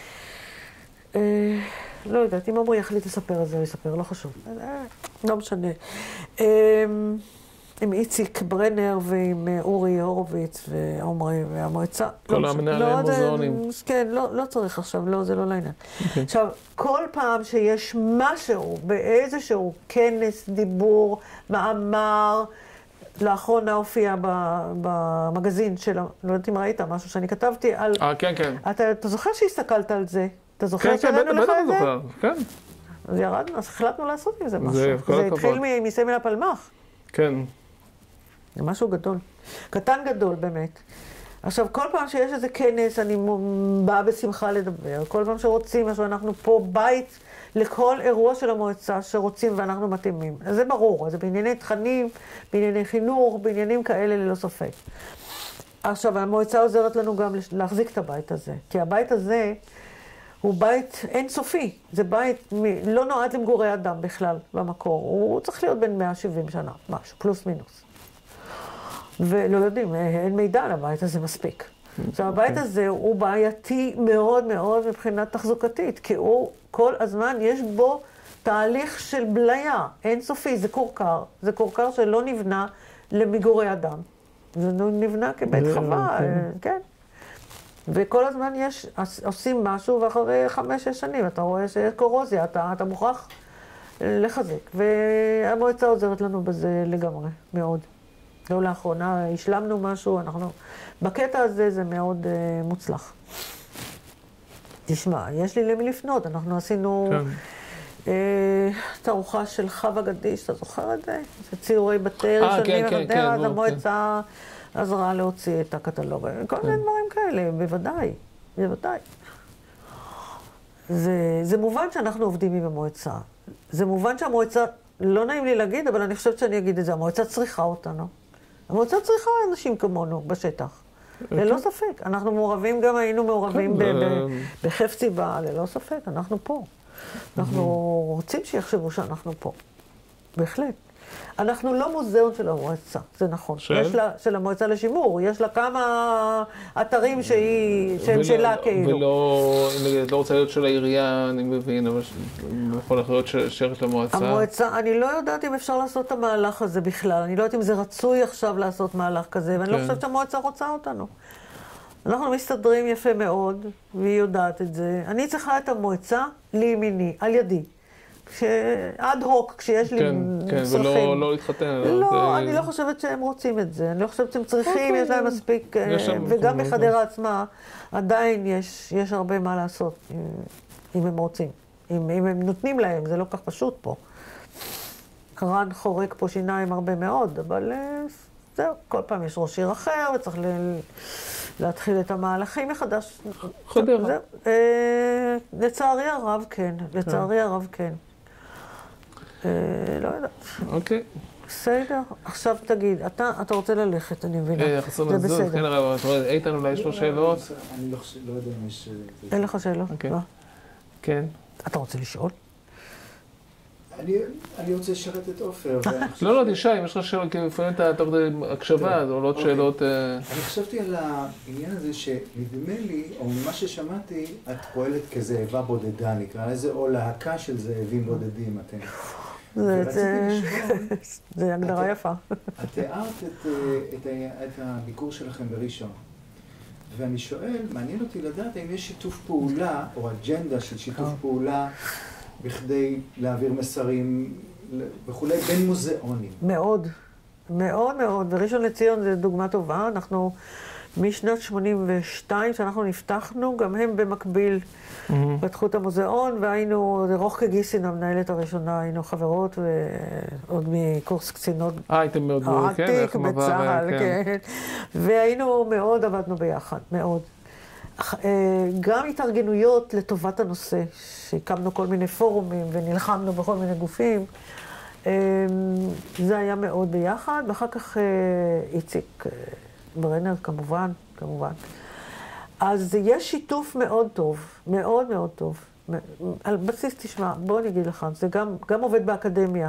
Speaker 3: אה, לא יודעת, אם עומרי יחליט לספר את זה, הוא יספר, לא חשוב. אה, לא משנה. אה, עם איציק ברנר ועם אורי הורוביץ ועומרי והמועצה.
Speaker 2: כל לא, המנהלי לא, המוזיאונים.
Speaker 3: כן, לא, לא צריך עכשיו, לא, זה לא לעניין. Okay. עכשיו, כל פעם שיש משהו, באיזשהו כנס, דיבור, מאמר, לאחרונה הופיע במגזין של, לא יודעת אם ראית משהו שאני כתבתי על...
Speaker 2: אה, כן, כן.
Speaker 3: אתה, אתה זוכר שהסתכלת על זה? אתה זוכר
Speaker 2: כן,
Speaker 3: שהראינו
Speaker 2: כן,
Speaker 3: לך את זה?
Speaker 2: זוכר, כן.
Speaker 3: אז ירדנו, אז החלטנו לעשות עם זה משהו.
Speaker 2: זה,
Speaker 3: זה התחיל מסמל הפלמ"ח.
Speaker 2: כן.
Speaker 3: זה משהו גדול. קטן גדול, באמת. עכשיו, כל פעם שיש איזה כנס, אני באה בשמחה לדבר. כל פעם שרוצים משהו, אנחנו פה בית לכל אירוע של המועצה שרוצים ואנחנו מתאימים. אז זה ברור, זה בענייני תכנים, בענייני חינוך, בעניינים כאלה ללא ספק. עכשיו, המועצה עוזרת לנו גם להחזיק את הבית הזה. כי הבית הזה הוא בית אינסופי. זה בית לא נועד למגורי אדם בכלל במקור. הוא צריך להיות בין מאה ושבעים שנה, משהו, פלוס מינוס. ולא יודעים, אין מידע על הבית הזה מספיק. עכשיו, הבית הזה הוא בעייתי מאוד מאוד מבחינת תחזוקתית, כי הוא כל הזמן יש בו תהליך של בליה, אינסופי, זה קורקר. זה קורקר שלא נבנה למגורי אדם. זה נבנה כבית חווה, כן. וכל הזמן יש, עושים משהו, ואחרי חמש, שש שנים אתה רואה שיש קורוזיה, אתה, אתה מוכרח לחזק. והמועצה עוזרת לנו בזה לגמרי, מאוד. לא לאחרונה, השלמנו משהו, אנחנו... בקטע הזה זה מאוד uh, מוצלח. תשמע, יש לי למי לפנות, אנחנו עשינו כן. uh, תערוכה של חווה גדיש, אתה זוכר את זה? זה ציורי בתי ראשונים,
Speaker 2: כן, כן,
Speaker 3: אז המועצה כן. עזרה להוציא את הקטלוג. כל מיני כן. דברים כאלה, בוודאי, בוודאי. זה, זה מובן שאנחנו עובדים עם המועצה. זה מובן שהמועצה, לא נעים לי להגיד, אבל אני חושבת שאני אגיד את זה, המועצה צריכה אותנו. המועצה צריכה אנשים כמונו בשטח, ללא ספק. אנחנו מעורבים, גם היינו מעורבים בחפצי בה, ללא ספק, אנחנו פה. אנחנו רוצים שיחשבו שאנחנו פה, בהחלט. אנחנו לא מוזיאון של המועצה, זה נכון. יש לה, של המועצה לשימור, יש לה כמה אתרים שהיא, שהם שלה כאילו.
Speaker 2: ולא, נגיד, לא רוצה להיות של העירייה, אני מבין, אבל יכול להיות שייכת למועצה.
Speaker 3: המועצה, אני לא יודעת אם אפשר לעשות את המהלך הזה בכלל, אני לא יודעת אם זה רצוי עכשיו לעשות מהלך כזה, ואני לא חושבת שהמועצה רוצה אותנו. אנחנו מסתדרים יפה מאוד, והיא יודעת את זה. אני צריכה את המועצה לימיני, על ידי. עד הוק, כשיש לי צרכים.
Speaker 2: כן, ולא לא להתחתן.
Speaker 3: לא, אני לא חושבת שהם רוצים את זה. אני לא חושבת שהם צריכים, יש להם מספיק, וגם בחדרה עצמה, עדיין יש הרבה מה לעשות, אם הם רוצים. אם הם נותנים להם, זה לא כך פשוט פה. קרן חורק פה שיניים הרבה מאוד, אבל זהו, כל פעם יש ראש עיר אחר, וצריך להתחיל את המהלכים מחדש.
Speaker 2: חדרה.
Speaker 3: לצערי הרב, כן. לצערי הרב, כן. לא יודעת.
Speaker 2: אוקיי.
Speaker 3: בסדר. עכשיו תגיד, אתה רוצה ללכת, אני מבינה.
Speaker 2: זה בסדר. כן, הרב, איתן אולי יש לו שאלות?
Speaker 1: אני לא יודע אם יש...
Speaker 3: אין לך שאלות?
Speaker 2: כן.
Speaker 3: אתה רוצה לשאול?
Speaker 1: אני רוצה לשרת את עופר.
Speaker 2: לא, לא, תשאל, אם יש לך שאלות, כי לפעמים אתה תוך הקשבה, או לא עוד שאלות...
Speaker 1: אני חשבתי על העניין הזה שנדמה לי, או ממה ששמעתי, את פועלת כזאבה בודדה, נקרא לזה, או להקה של זאבים בודדים, אתם.
Speaker 3: זה הגדרה יפה.
Speaker 1: את תיארת את הביקור שלכם בראשון. ואני שואל, מעניין אותי לדעת האם יש שיתוף פעולה, או אג'נדה של שיתוף פעולה, בכדי להעביר מסרים וכולי, בין מוזיאונים.
Speaker 3: מאוד, מאוד מאוד. בראשון לציון זו דוגמה טובה. אנחנו משנת שמונים ושתיים, שאנחנו נפתחנו, גם הם במקביל פתחו את המוזיאון, והיינו, רוחקה גיסין, המנהלת הראשונה, היינו חברות, ועוד מקורס קצינות.
Speaker 2: אה, הייתם מאוד מאוד, כן?
Speaker 3: עתיק בצהל, כן. והיינו מאוד, עבדנו ביחד, מאוד. גם התארגנויות לטובת הנושא, שהקמנו כל מיני פורומים ונלחמנו בכל מיני גופים, זה היה מאוד ביחד, ואחר כך איציק ברנר, כמובן, כמובן. אז יש שיתוף מאוד טוב, מאוד מאוד טוב. על בסיס, תשמע, בוא אני אגיד לך, זה גם, גם עובד באקדמיה,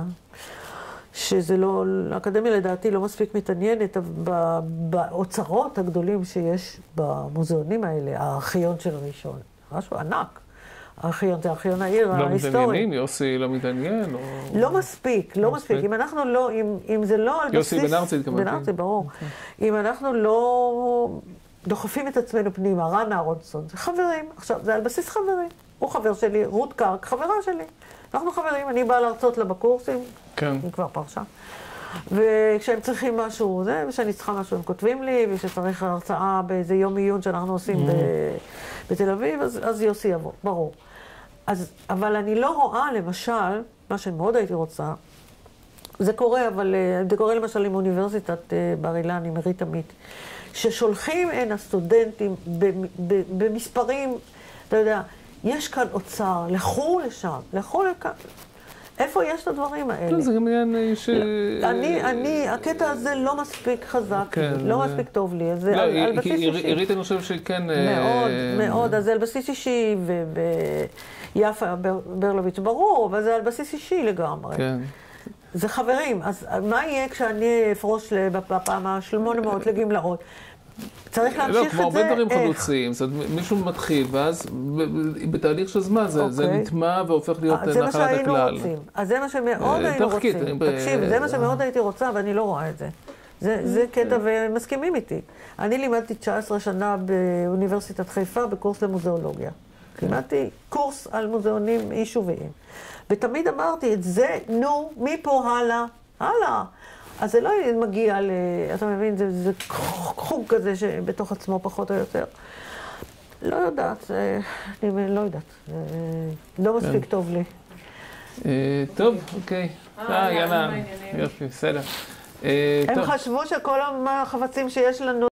Speaker 3: שזה לא, האקדמיה לדעתי לא מספיק מתעניינת באוצרות הגדולים שיש במוזיאונים האלה, הארכיון של הראשון, משהו ענק. הארכיון, זה הארכיון העיר ההיסטורי.
Speaker 2: לא מתעניינים? יוסי לא מתעניין?
Speaker 3: לא מספיק, לא מספיק. אם אנחנו לא, אם זה לא על בסיס...
Speaker 2: יוסי בן ארצי התכוונתי.
Speaker 3: בן ארצי, ברור. אם אנחנו לא דוחפים את עצמנו פנימה, רן אהרונסון, זה חברים. עכשיו, זה על בסיס חברים. הוא חבר שלי, רות קרק, חברה שלי. אנחנו חברים, אני באה להרצות לה בקורסים.
Speaker 2: כן.
Speaker 3: היא כבר פרשה. וכשהם צריכים משהו, זה, ושאני צריכה משהו, הם כותבים לי, ושצריך הרצאה באיזה יום עיון שאנחנו עושים בתל אביב, אז יוסי יבוא, ברור. אז, אבל אני לא רואה, למשל, מה שמאוד הייתי רוצה, זה קורה, אבל זה קורה למשל עם אוניברסיטת בר אילן, עם מרית עמית, ששולחים הנה הסטודנטים במספרים, אתה יודע, יש כאן אוצר, לכו לשם, לכו לכאן. איפה יש את הדברים האלה?
Speaker 2: זה גם עניין ש...
Speaker 3: אני, אני, הקטע הזה לא מספיק חזק, לא מספיק טוב לי.
Speaker 2: לא, עירית אני חושב שכן...
Speaker 3: מאוד, מאוד. אז זה על בסיס אישי, ויפה ברלוביץ', ברור, אבל זה על בסיס אישי לגמרי. כן. זה חברים. אז מה יהיה כשאני אפרוש בפעם ה-שמונה מאות לגמלאות? צריך להמשיך את זה, איך?
Speaker 2: לא, כמו הרבה דברים חלוציים, זאת אומרת, מישהו מתחיל, ואז בתהליך של זמן זה נטמע והופך להיות נחלת הכלל.
Speaker 3: זה מה שהיינו רוצים. אז זה מה שמאוד היינו רוצים. תקשיב, זה מה שמאוד הייתי רוצה, ואני לא רואה את זה. זה קטע, ומסכימים איתי. אני לימדתי תשע עשרה שנה באוניברסיטת חיפה בקורס למוזיאולוגיה. לימדתי קורס על מוזיאונים יישוביים. ותמיד אמרתי את זה, נו, מפה הלאה, הלאה. אז זה לא מגיע ל... אתה מבין, זה, זה חוג כזה שבתוך עצמו פחות או יותר. לא יודעת, אני לא יודעת. לא מספיק טוב לי.
Speaker 2: טוב, אוקיי. אה, יאללה. יופי, בסדר.
Speaker 3: הם חשבו שכל החפצים שיש לנו...